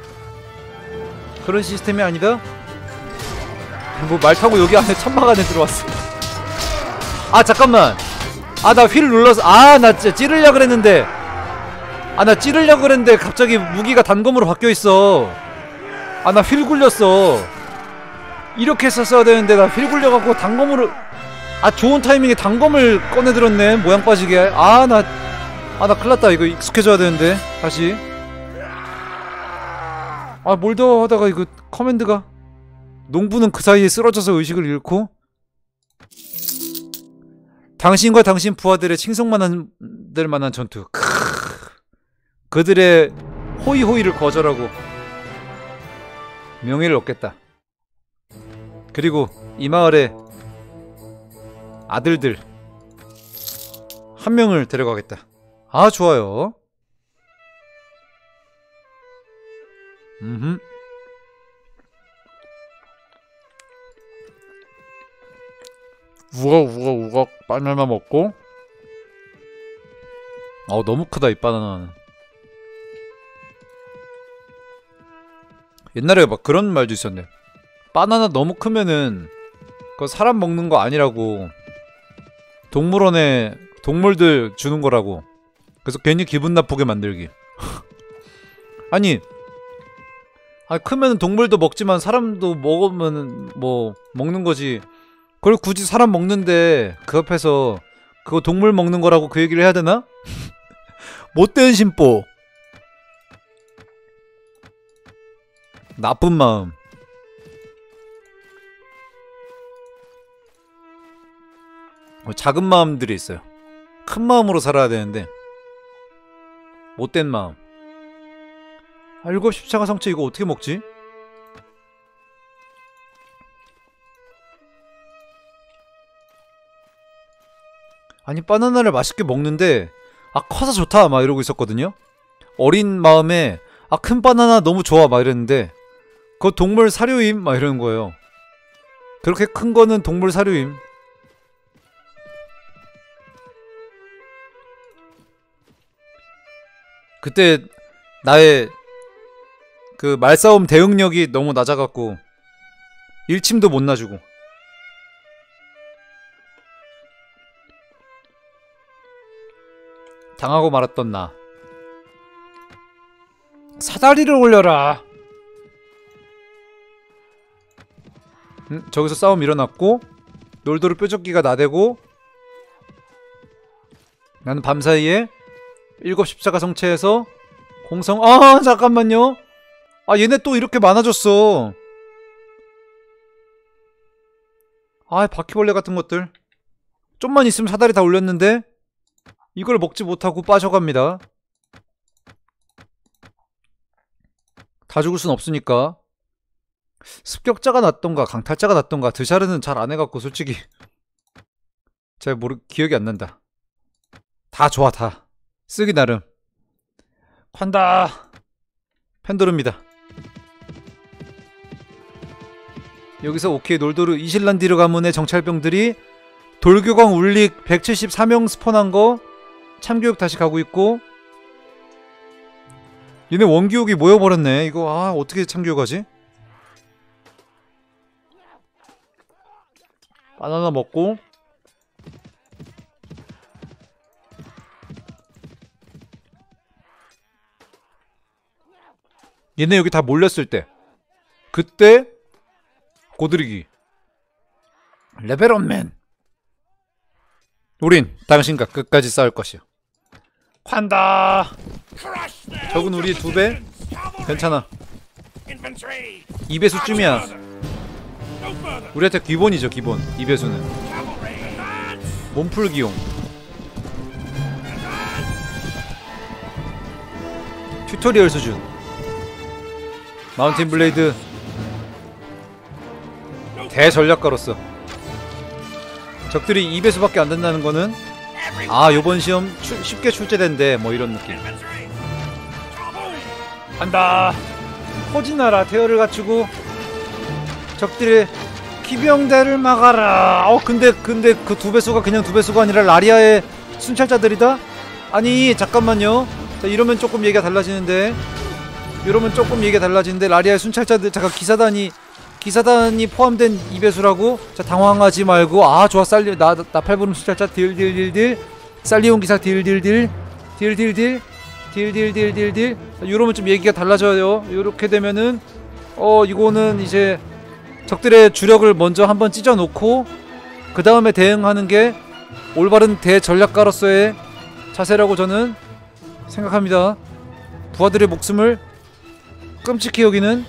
그런 시스템이 아니다. 뭐 말 타고 여기 안에 천막 안에 들어왔어. 아 잠깐만. 아 나 휠 눌러서 아 나 진짜 찌르려 그랬는데 아 나 찌르려 그랬는데 갑자기 무기가 단검으로 바뀌어있어. 아 나 휠 굴렸어. 이렇게 했었어야 되는데 나 휠 굴려갖고 단검으로. 아 좋은 타이밍에 단검을 꺼내들었네. 모양 빠지게. 아 나 아 나 큰일났다. 이거 익숙해져야 되는데 다시. 아 몰더 하다가 이거 커맨드가. 농부는 그 사이에 쓰러져서 의식을 잃고. 당신과 당신 부하들의 칭송만한 될 만한 전투. 크으. 그들의 호의호의를 거절하고 명예를 얻겠다. 그리고 이 마을의 아들들 한 명을 데려가겠다. 아 좋아요. 음흠. 우걱우걱우걱 바나나 먹고. 어 너무 크다 이 바나나는. 옛날에 막 그런 말도 있었네. 바나나 너무 크면은 그거 사람 먹는 거 아니라고. 동물원에 동물들 주는 거라고. 그래서 괜히 기분 나쁘게 만들기. 아니 아 크면은 동물도 먹지만 사람도 먹으면 뭐 먹는 거지. 그걸 굳이 사람 먹는데 그 옆에서 그거 동물 먹는 거라고 그 얘기를 해야 되나? 못된 심보. 나쁜 마음. 작은 마음들이 있어요. 큰 마음으로 살아야 되는데 못된 마음. 아, 일곱 십자가 상처 이거 어떻게 먹지? 아니 바나나를 맛있게 먹는데 아 커서 좋다 막 이러고 있었거든요. 어린 마음에 아 큰 바나나 너무 좋아 막 이랬는데 그거 동물 사료임 막 이러는 거예요. 그렇게 큰 거는 동물 사료임. 그때 나의 그 말싸움 대응력이 너무 낮아갖고 일침도 못 놔주고. 당하고 말았던 나. 사다리를 올려라. 음, 저기서 싸움 일어났고 놀도르 뾰족기가 나대고 나는 밤사이에 일곱 십자가 성체에서 공성. 아 잠깐만요. 아 얘네 또 이렇게 많아졌어. 아 바퀴벌레 같은 것들. 좀만 있으면 사다리 다 올렸는데 이걸 먹지 못하고 빠져갑니다. 다 죽을 순 없으니까. 습격자가 났던가 강탈자가 났던가 드샤르는 잘 안 해갖고 솔직히 잘 모르 기억이 안 난다. 다 좋아 다 쓰기 나름. 간다. 펜도르입니다. 여기서 오케이 놀도르 이실란디르 가문의 정찰병들이 돌교광 울릭 백칠십사 명 스폰한거 참교육 다시 가고 있고 얘네 원교육이 모여버렸네. 이거 아 어떻게 참교육하지? 바나나 먹고 얘네 여기 다 몰렸을 때 그때 고드리기 레벨업맨 우린 당신과 끝까지 싸울 것이오. 간다. 적은 우리 두 배? 괜찮아. 이 배수쯤이야. 우리한테 기본이죠 기본. 이 배수는 몸풀기용. 튜토리얼 수준. 마운틴 블레이드 대전략가로서 적들이 이 배수밖에 안 된다는 거는 아 요번 시험 추, 쉽게 출제된대 뭐 이런 느낌. 간다. 호진나라 태열을 갖추고 적들의 기병대를 막아라. 어 근데 근데 그 두 배수가 그냥 두 배수가 아니라 라리아의 순찰자들이다? 아니 잠깐만요. 자 이러면 조금 얘기가 달라지는데 이러면 조금 얘기가 달라지는데 라리아의 순찰자들 잠깐 기사단이 기사단이 포함된 이 배수라고? 자 당황하지 말고 아 좋아 살리 나 나팔부름 순찰자 딜딜딜딜 살리온 기사 딜딜딜 딜딜딜 딜딜딜딜딜 이러면 좀 얘기가 달라져요. 요렇게 되면은 어 이거는 이제 적들의 주력을 먼저 한번 찢어놓고 그 다음에 대응하는 게 올바른 대전략가로서의 자세라고 저는 생각합니다. 부하들의 목숨을 끔찍히 여기는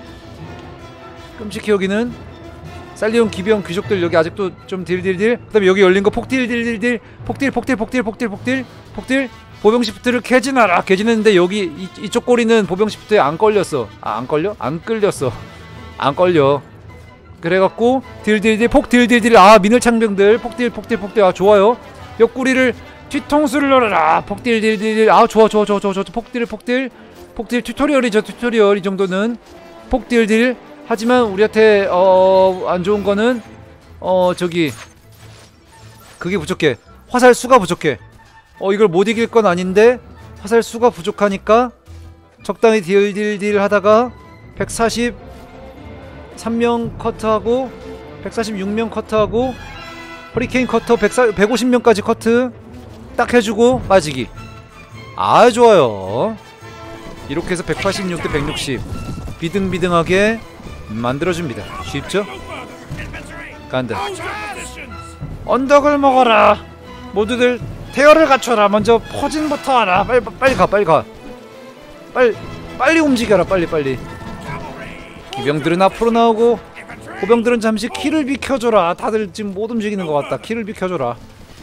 끔찍히 여기는 살리온 기병 귀족들 여기 아직도 좀 딜딜딜. 그 다음에 여기 열린거 폭딜 딜딜딜 폭딜 폭딜 폭딜 폭딜 폭딜 폭딜 보병 시프트를 캐진하라. 캐진했는데 여기 이, 이쪽 꼬리는 보병 시프트에 안 걸렸어. 아 안 걸려? 안 끌렸어. 안 걸려. 그래갖고 딜딜딜 폭 딜딜딜 아 미늘 창병들 폭딜 폭딜 폭딜 아 좋아요. 옆구리를 뒤통수를 넣어라. 폭딜 딜딜딜 아 좋아 좋아 좋아 좋아 좋아 폭딜 폭딜 폭딜 튜토리얼이죠 튜토리얼. 이 정도는 폭딜딜. 하지만 우리한테 어 안좋은 거는 어 저기 그게 부족해. 화살 수가 부족해. 어 이걸 못 이길 건 아닌데 화살 수가 부족하니까 적당히 딜딜딜 하다가 백사십삼 명 커트하고 백사십육 명 커트하고 허리케인 커터 백오십 명까지 커트 딱 해주고 빠지기. 아 좋아요. 이렇게 해서 백팔십육 대 백육십 비등비등하게 만들어줍니다. 쉽죠? 간다. 언덕을 먹어라. 모두들 태열을 갖춰라. 먼저 포진부터 하라. 빨리 빨리 가 빨리 가 빨리 빨리 움직여라. 빨리 빨리. 기병들은 앞으로 나오고 보병들은 잠시 키를 비켜줘라. 다들 지금 못 움직이는 것 같다. 키를 비켜줘라.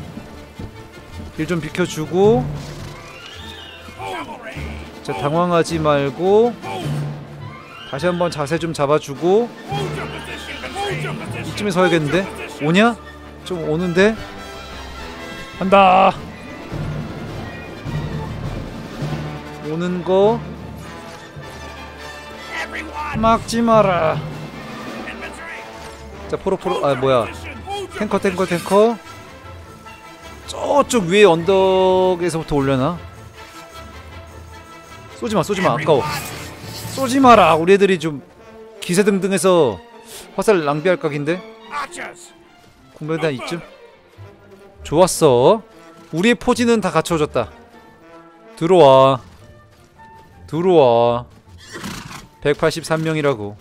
길 좀 비켜주고 자 당황하지 말고 다시 한번 자세 좀 잡아주고 이쯤에 서야겠는데? 오냐? 좀 오는데? 간다. 오는 거 막지 마라. 자 포로포로 아 뭐야 탱커 탱커 탱커 저쪽 위에 언덕에서부터 올려나? 쏘지마 쏘지마 아까워. 쏘지마라. 우리 애들이 좀 기세등등해서 화살 낭비할 각인데. 공병단 이쯤 좋았어. 우리의 포지는 다 갖춰졌다. 들어와. 들어와. 백팔십삼 명이라고.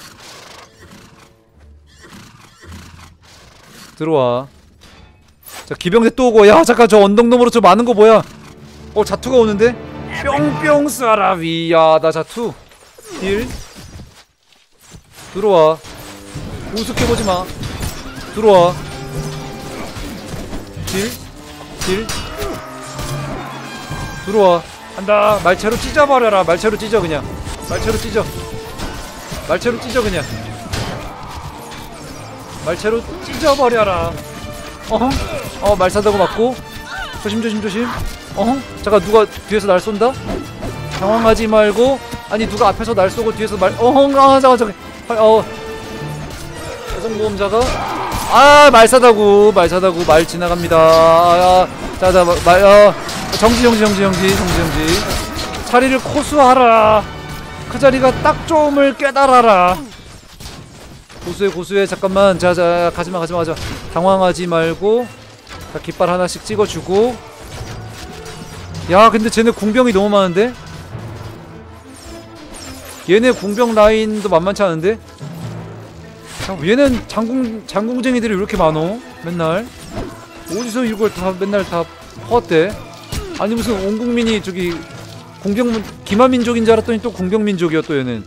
들어와. 자, 기병대 또 오고. 야, 잠깐, 저 언덕 너머로 저 많은 거 뭐야? 어, 자투가 오는데? 뿅뿅 쏴라. 위야다 자투. 딜. 들어와. 우습게 마. 들어와. 딜. 딜. 들어와. 한다. 말체로 찢어버려라. 말체로 찢어 그냥. 말체로 찢어. 말체로 찢어 그냥. 말체로 찢어버려라. 어흥. 어, 말 산다고 맞고. 조심 조심 조심. 어흥. 잠깐, 누가 뒤에서 날 쏜다? 당황하지 말고. 아니, 누가 앞에서 날 쏘고 뒤에서 말. 어흥. 아, 잠깐 잠깐. 어. 여성보험자가. 아, 말 사다구. 말 사다구. 말 지나갑니다. 아, 자, 자, 말. 어. 정지 정지 정지 정지 정지 정지. 자리를 코수하라. 그 자리가 딱 좋음을 깨달아라. 고수해 고수해. 잠깐만. 자자, 가지마 가지마 가지마. 당황하지 말고. 자, 깃발 하나씩 찍어주고. 야, 근데 쟤네 궁병이 너무 많은데? 얘네 궁병 라인도 만만치 않은데? 자, 얘는 장궁, 장궁쟁이들이 왜 이렇게 많어? 맨날 어디서 이걸 다 맨날 다 퍼왔대? 아니, 무슨 온 국민이 저기 공병 기마민족인 줄 알았더니 또 공병민족이야. 또 얘는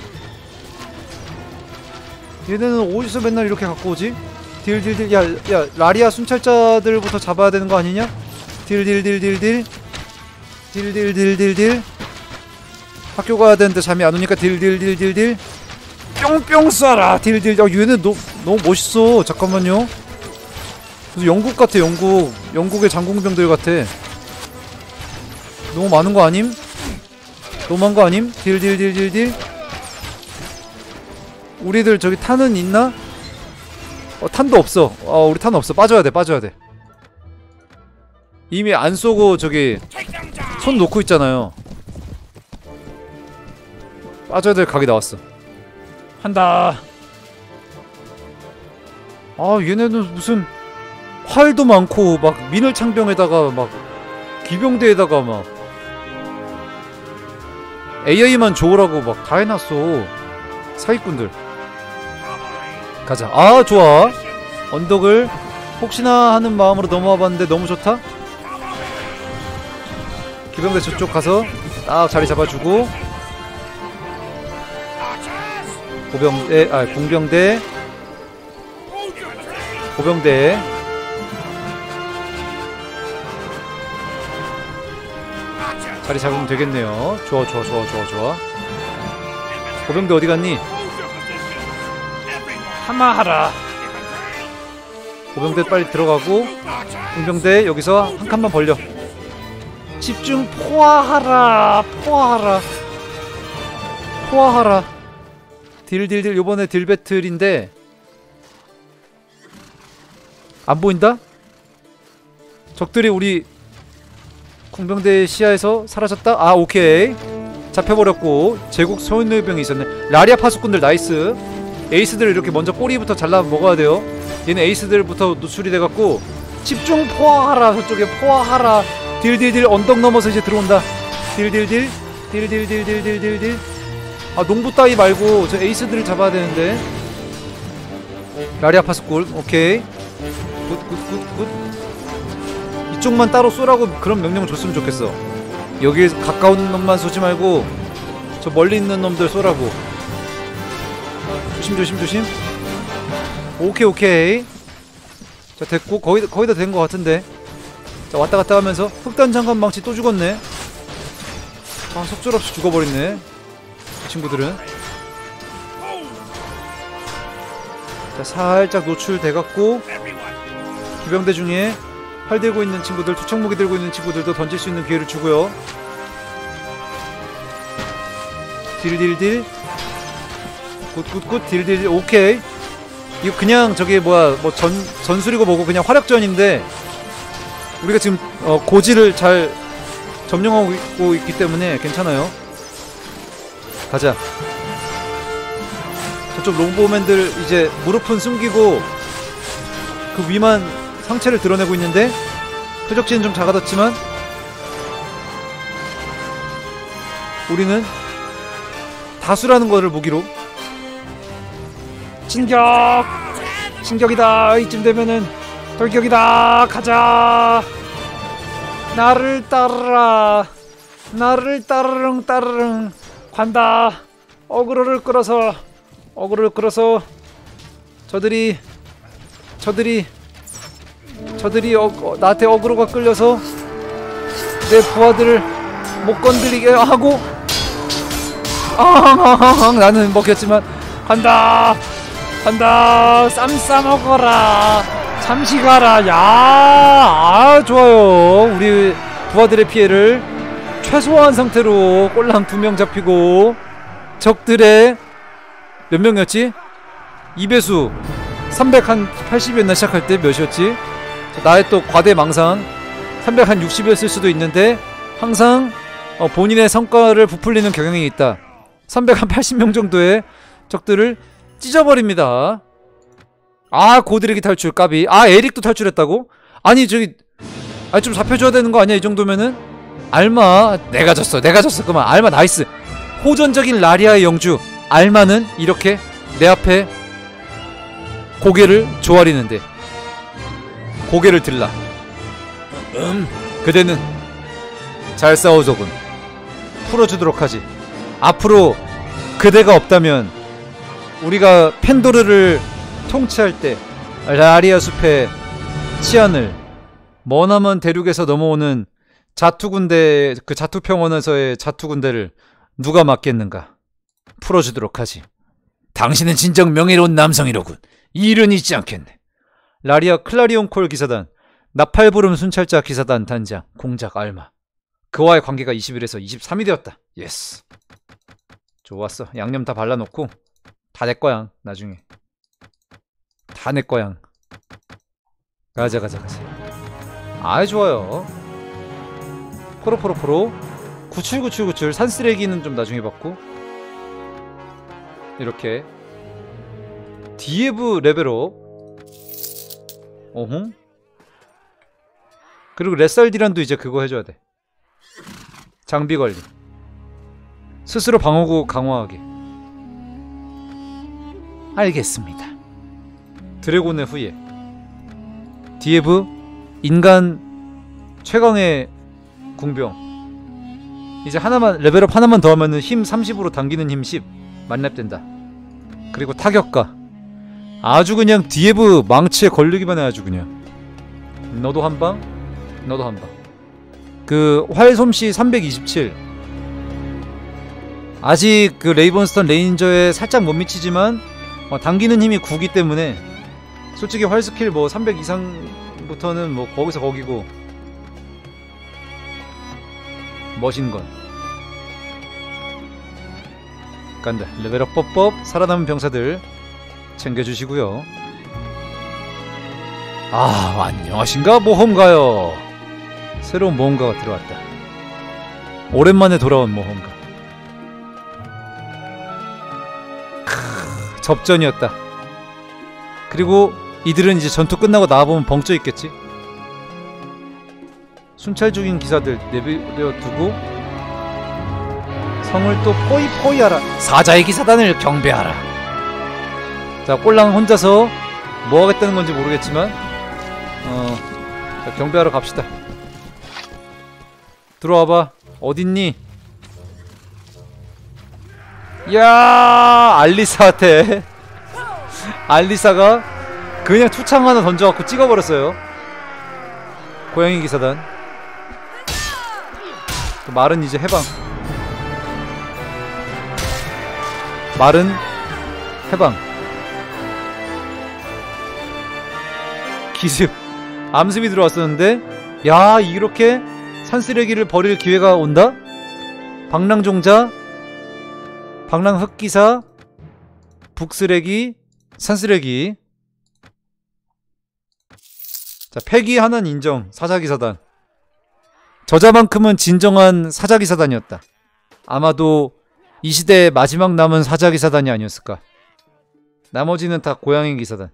얘네는 어디서 맨날 이렇게 갖고 오지? 딜딜딜. 야, 야, 라리아 순찰자들부터 잡아야 되는 거 아니냐? 딜딜딜딜딜. 딜딜딜딜딜. 학교 가야 되는데 잠이 안 오니까 딜딜딜딜딜. 뿅뿅 쏴라. 딜딜. 야, 얘네 너, 너무 멋있어. 잠깐만요. 무슨 영국 같아. 영국. 영국의 장공병들 같아. 너무 많은 거 아님? 너무 많은 거 아님? 딜딜딜딜딜. 우리들 저기 탄은 있나? 어, 탄도 없어. 어, 우리 탄 없어. 빠져야 돼. 빠져야 돼. 이미 안 쏘고 저기 손 놓고 있잖아요. 빠져야 될 각이 나왔어. 한다. 아, 얘네는 무슨 활도 많고 막 민을창병에다가 막 기병대에다가 막 에이아이만 좋으라고 막 다 해놨어. 사기꾼들. 가자. 아, 좋아. 언덕을 혹시나 하는 마음으로 넘어와봤는데 너무 좋다. 기병대 저쪽 가서 딱 자리 잡아주고. 고병대, 아, 공병대, 고병대. 자리 잡으면 되겠네요. 좋아, 좋아, 좋아, 좋아, 좋아. 고병대 어디 갔니? 하마하라. 고병대 빨리 들어가고. 공병대 여기서 한 칸만 벌려. 집중. 포화하라. 포화하라. 포화하라. 딜딜딜. 요번에 딜 배틀인데 안 보인다? 적들이 우리 공병대 시야에서 사라졌다? 아, 오케이. 잡혀버렸고. 제국 소인노병이 있었네. 라리아 파수꾼들 나이스. 에이스들을 이렇게 먼저 꼬리부터 잘라 먹어야 돼요. 얘는 에이스들부터 노출이 돼갖고. 집중. 포화하라. 저쪽에 포화하라. 딜딜딜. 언덕 넘어서 이제 들어온다. 딜딜딜. 딜딜딜딜딜딜딜. 아, 농부 따위 말고 저 에이스들을 잡아야 되는데. 라리아 파수꾼. 오케이. 굿굿굿굿. 이쪽만 따로 쏘라고 그런 명령을 줬으면 좋겠어. 여기 가까운 놈만 쏘지 말고 저 멀리 있는 놈들 쏘라고. 조심 조심 조심. 오케이 오케이. 자, 됐고. 거의, 거의 다 된 것 같은데. 자, 왔다 갔다 하면서. 흑단 장관 망치 또 죽었네. 아, 속절없이 죽어버렸네 이 친구들은. 자, 살짝 노출돼갖고 기병대 중에 활 들고 있는 친구들, 투척무기 들고 있는 친구들도 던질 수 있는 기회를 주고요. 딜딜딜. 굿굿굿. 딜딜딜. 오케이. 이거 그냥 저기 뭐야 뭐 전, 전술이고 뭐고 그냥 화력전인데 우리가 지금 어, 고지를 잘 점령하고 있고 있기 때문에 괜찮아요. 가자. 저쪽 롱보맨들 이제 무릎은 숨기고 그 위만 상체를 드러내고 있는데 표적지는 좀 작아졌지만 우리는 다수라는 거를 무기로 진격! 진격이다! 이쯤 되면은 돌격이다! 가자! 나를 따르라! 나를 따르릉 따르릉 간다! 어그로를 끌어서 어그로를 끌어서 저들이 저들이 저들이 어, 어, 나한테 어그로가 끌려서 내 부하들을 못 건드리게 하고 아 나는 먹혔지만 간다 간다 쌈 싸먹어라 잠시 가라 야 아 좋아요 우리 부하들의 피해를 최소화한 상태로 꼴랑 두 명 잡히고 적들의 몇 명이었지? 이 배수 삼백팔십이었나 시작할 때 몇이었지? 나의 또 과대망상 삼백육십이었을 수도 있는데 항상 어, 본인의 성과를 부풀리는 경향이 있다. 삼백팔십 명 정도의 적들을 찢어버립니다. 아 고드래기 탈출 까비. 아 에릭도 탈출했다고? 아니 저기 아니 좀 잡혀줘야 되는 거 아니야 이 정도면은? 알마 내가 졌어 내가 졌어 그만. 알마 나이스. 호전적인 라리아의 영주 알마는 이렇게 내 앞에 고개를 조아리는데 고개를 들라. 음 그대는 잘 싸워서군. 풀어주도록 하지. 앞으로 그대가 없다면 우리가 펜도르를 통치할 때 라리아 숲의 치안을 머나먼 대륙에서 넘어오는 자투군대 그 자투평원에서의 자투군대를 누가 맡겠는가. 풀어주도록 하지. 당신은 진정 명예로운 남성이로군. 이 일은 잊지 않겠네. 라리아 클라리온 콜 기사단 나팔부름 순찰자 기사단 단장 공작 알마. 그와의 관계가 이십 일에서 이십삼 이 되었다. 예스. 좋았어. 양념 다 발라놓고 다 내 거야 나중에. 다 내 거야. 가자 가자 가자. 아이 좋아요. 포로포로포로 구칠구칠구칠 산쓰레기는 좀 나중에 받고 이렇게 디에브 레벨업. 어흥. 그리고 레살디란도 이제 그거 해줘야 돼. 장비 관리. 스스로 방어구 강화하기. 알겠습니다. 드래곤의 후예. 디에브 인간 최강의 궁병. 이제 하나만 레벨업 하나만 더 하면은 힘 삼십으로 당기는 힘 십 만렙된다. 그리고 타격가. 아주 그냥 디에브 망치에 걸리기만 해. 아주 그냥 너도 한방 너도 한방. 그 활솜씨 삼백이십칠. 아직 그 레이번스턴 레인저에 살짝 못 미치지만 어, 당기는 힘이 구기 때문에 솔직히 활 스킬 뭐 삼백 이상부터는 뭐 거기서 거기고. 머신건 간다. 레벨업 뻑뻑. 살아남은 병사들 챙겨주시고요. 아 안녕하신가 모험가요. 새로운 모험가가 들어왔다. 오랜만에 돌아온 모험가. 크, 접전이었다. 그리고 이들은 이제 전투 끝나고 나와보면 벙쪄 있겠지. 순찰 중인 기사들 내버려두고 성을 또 포이포이 하라. 사자의 기사단을 경배하라. 자 꼴랑 혼자서 뭐 하겠다는 건지 모르겠지만 어, 자, 경배하러 갑시다. 들어와봐. 어딨니? 야 알리사한테 알리사가 그냥 투창 하나 던져갖고 찍어버렸어요. 고양이 기사단. 그 말은 이제 해방. 말은 해방. 기습 암습이 들어왔었는데 야 이렇게 산쓰레기를 버릴 기회가 온다? 방랑종자 방랑흑기사 북쓰레기 산쓰레기. 자 패기 하나는 인정. 사자기사단. 저자만큼은 진정한 사자기사단이었다. 아마도 이 시대의 마지막 남은 사자기사단이 아니었을까. 나머지는 다 고양이 기사단.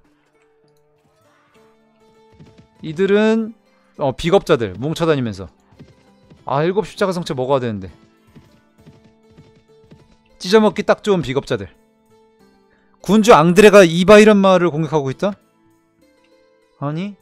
이들은 어, 비겁자들 뭉쳐다니면서 아 일곱 십자가 성체 먹어야 되는데 찢어먹기 딱 좋은 비겁자들. 군주 앙드레가 이바이란 마을을 공격하고 있다? 아니?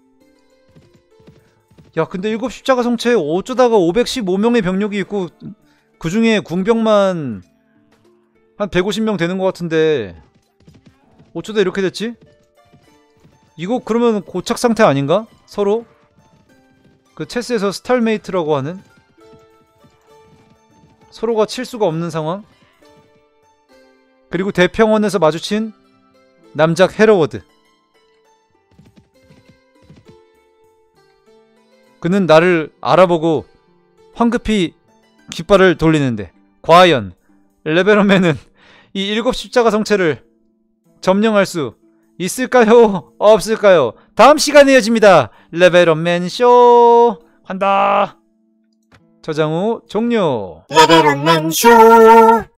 야, 근데 일곱 십자가 성체에 어쩌다가 오백십오 명의 병력이 있고 그 중에 궁병만 한 백오십 명 되는 것 같은데 어쩌다 이렇게 됐지? 이거 그러면 고착 상태 아닌가? 서로? 그 체스에서 스탈메이트라고 하는? 서로가 칠 수가 없는 상황? 그리고 대평원에서 마주친 남작 헤로워드. 그는 나를 알아보고 황급히 깃발을 돌리는데 과연 레베런맨은 이 일곱 십자가 성체를 점령할 수 있을까요? 없을까요? 다음 시간에 이어집니다. 레베런맨 쇼 한다. 저장 후 종료. 레벨업맨 쇼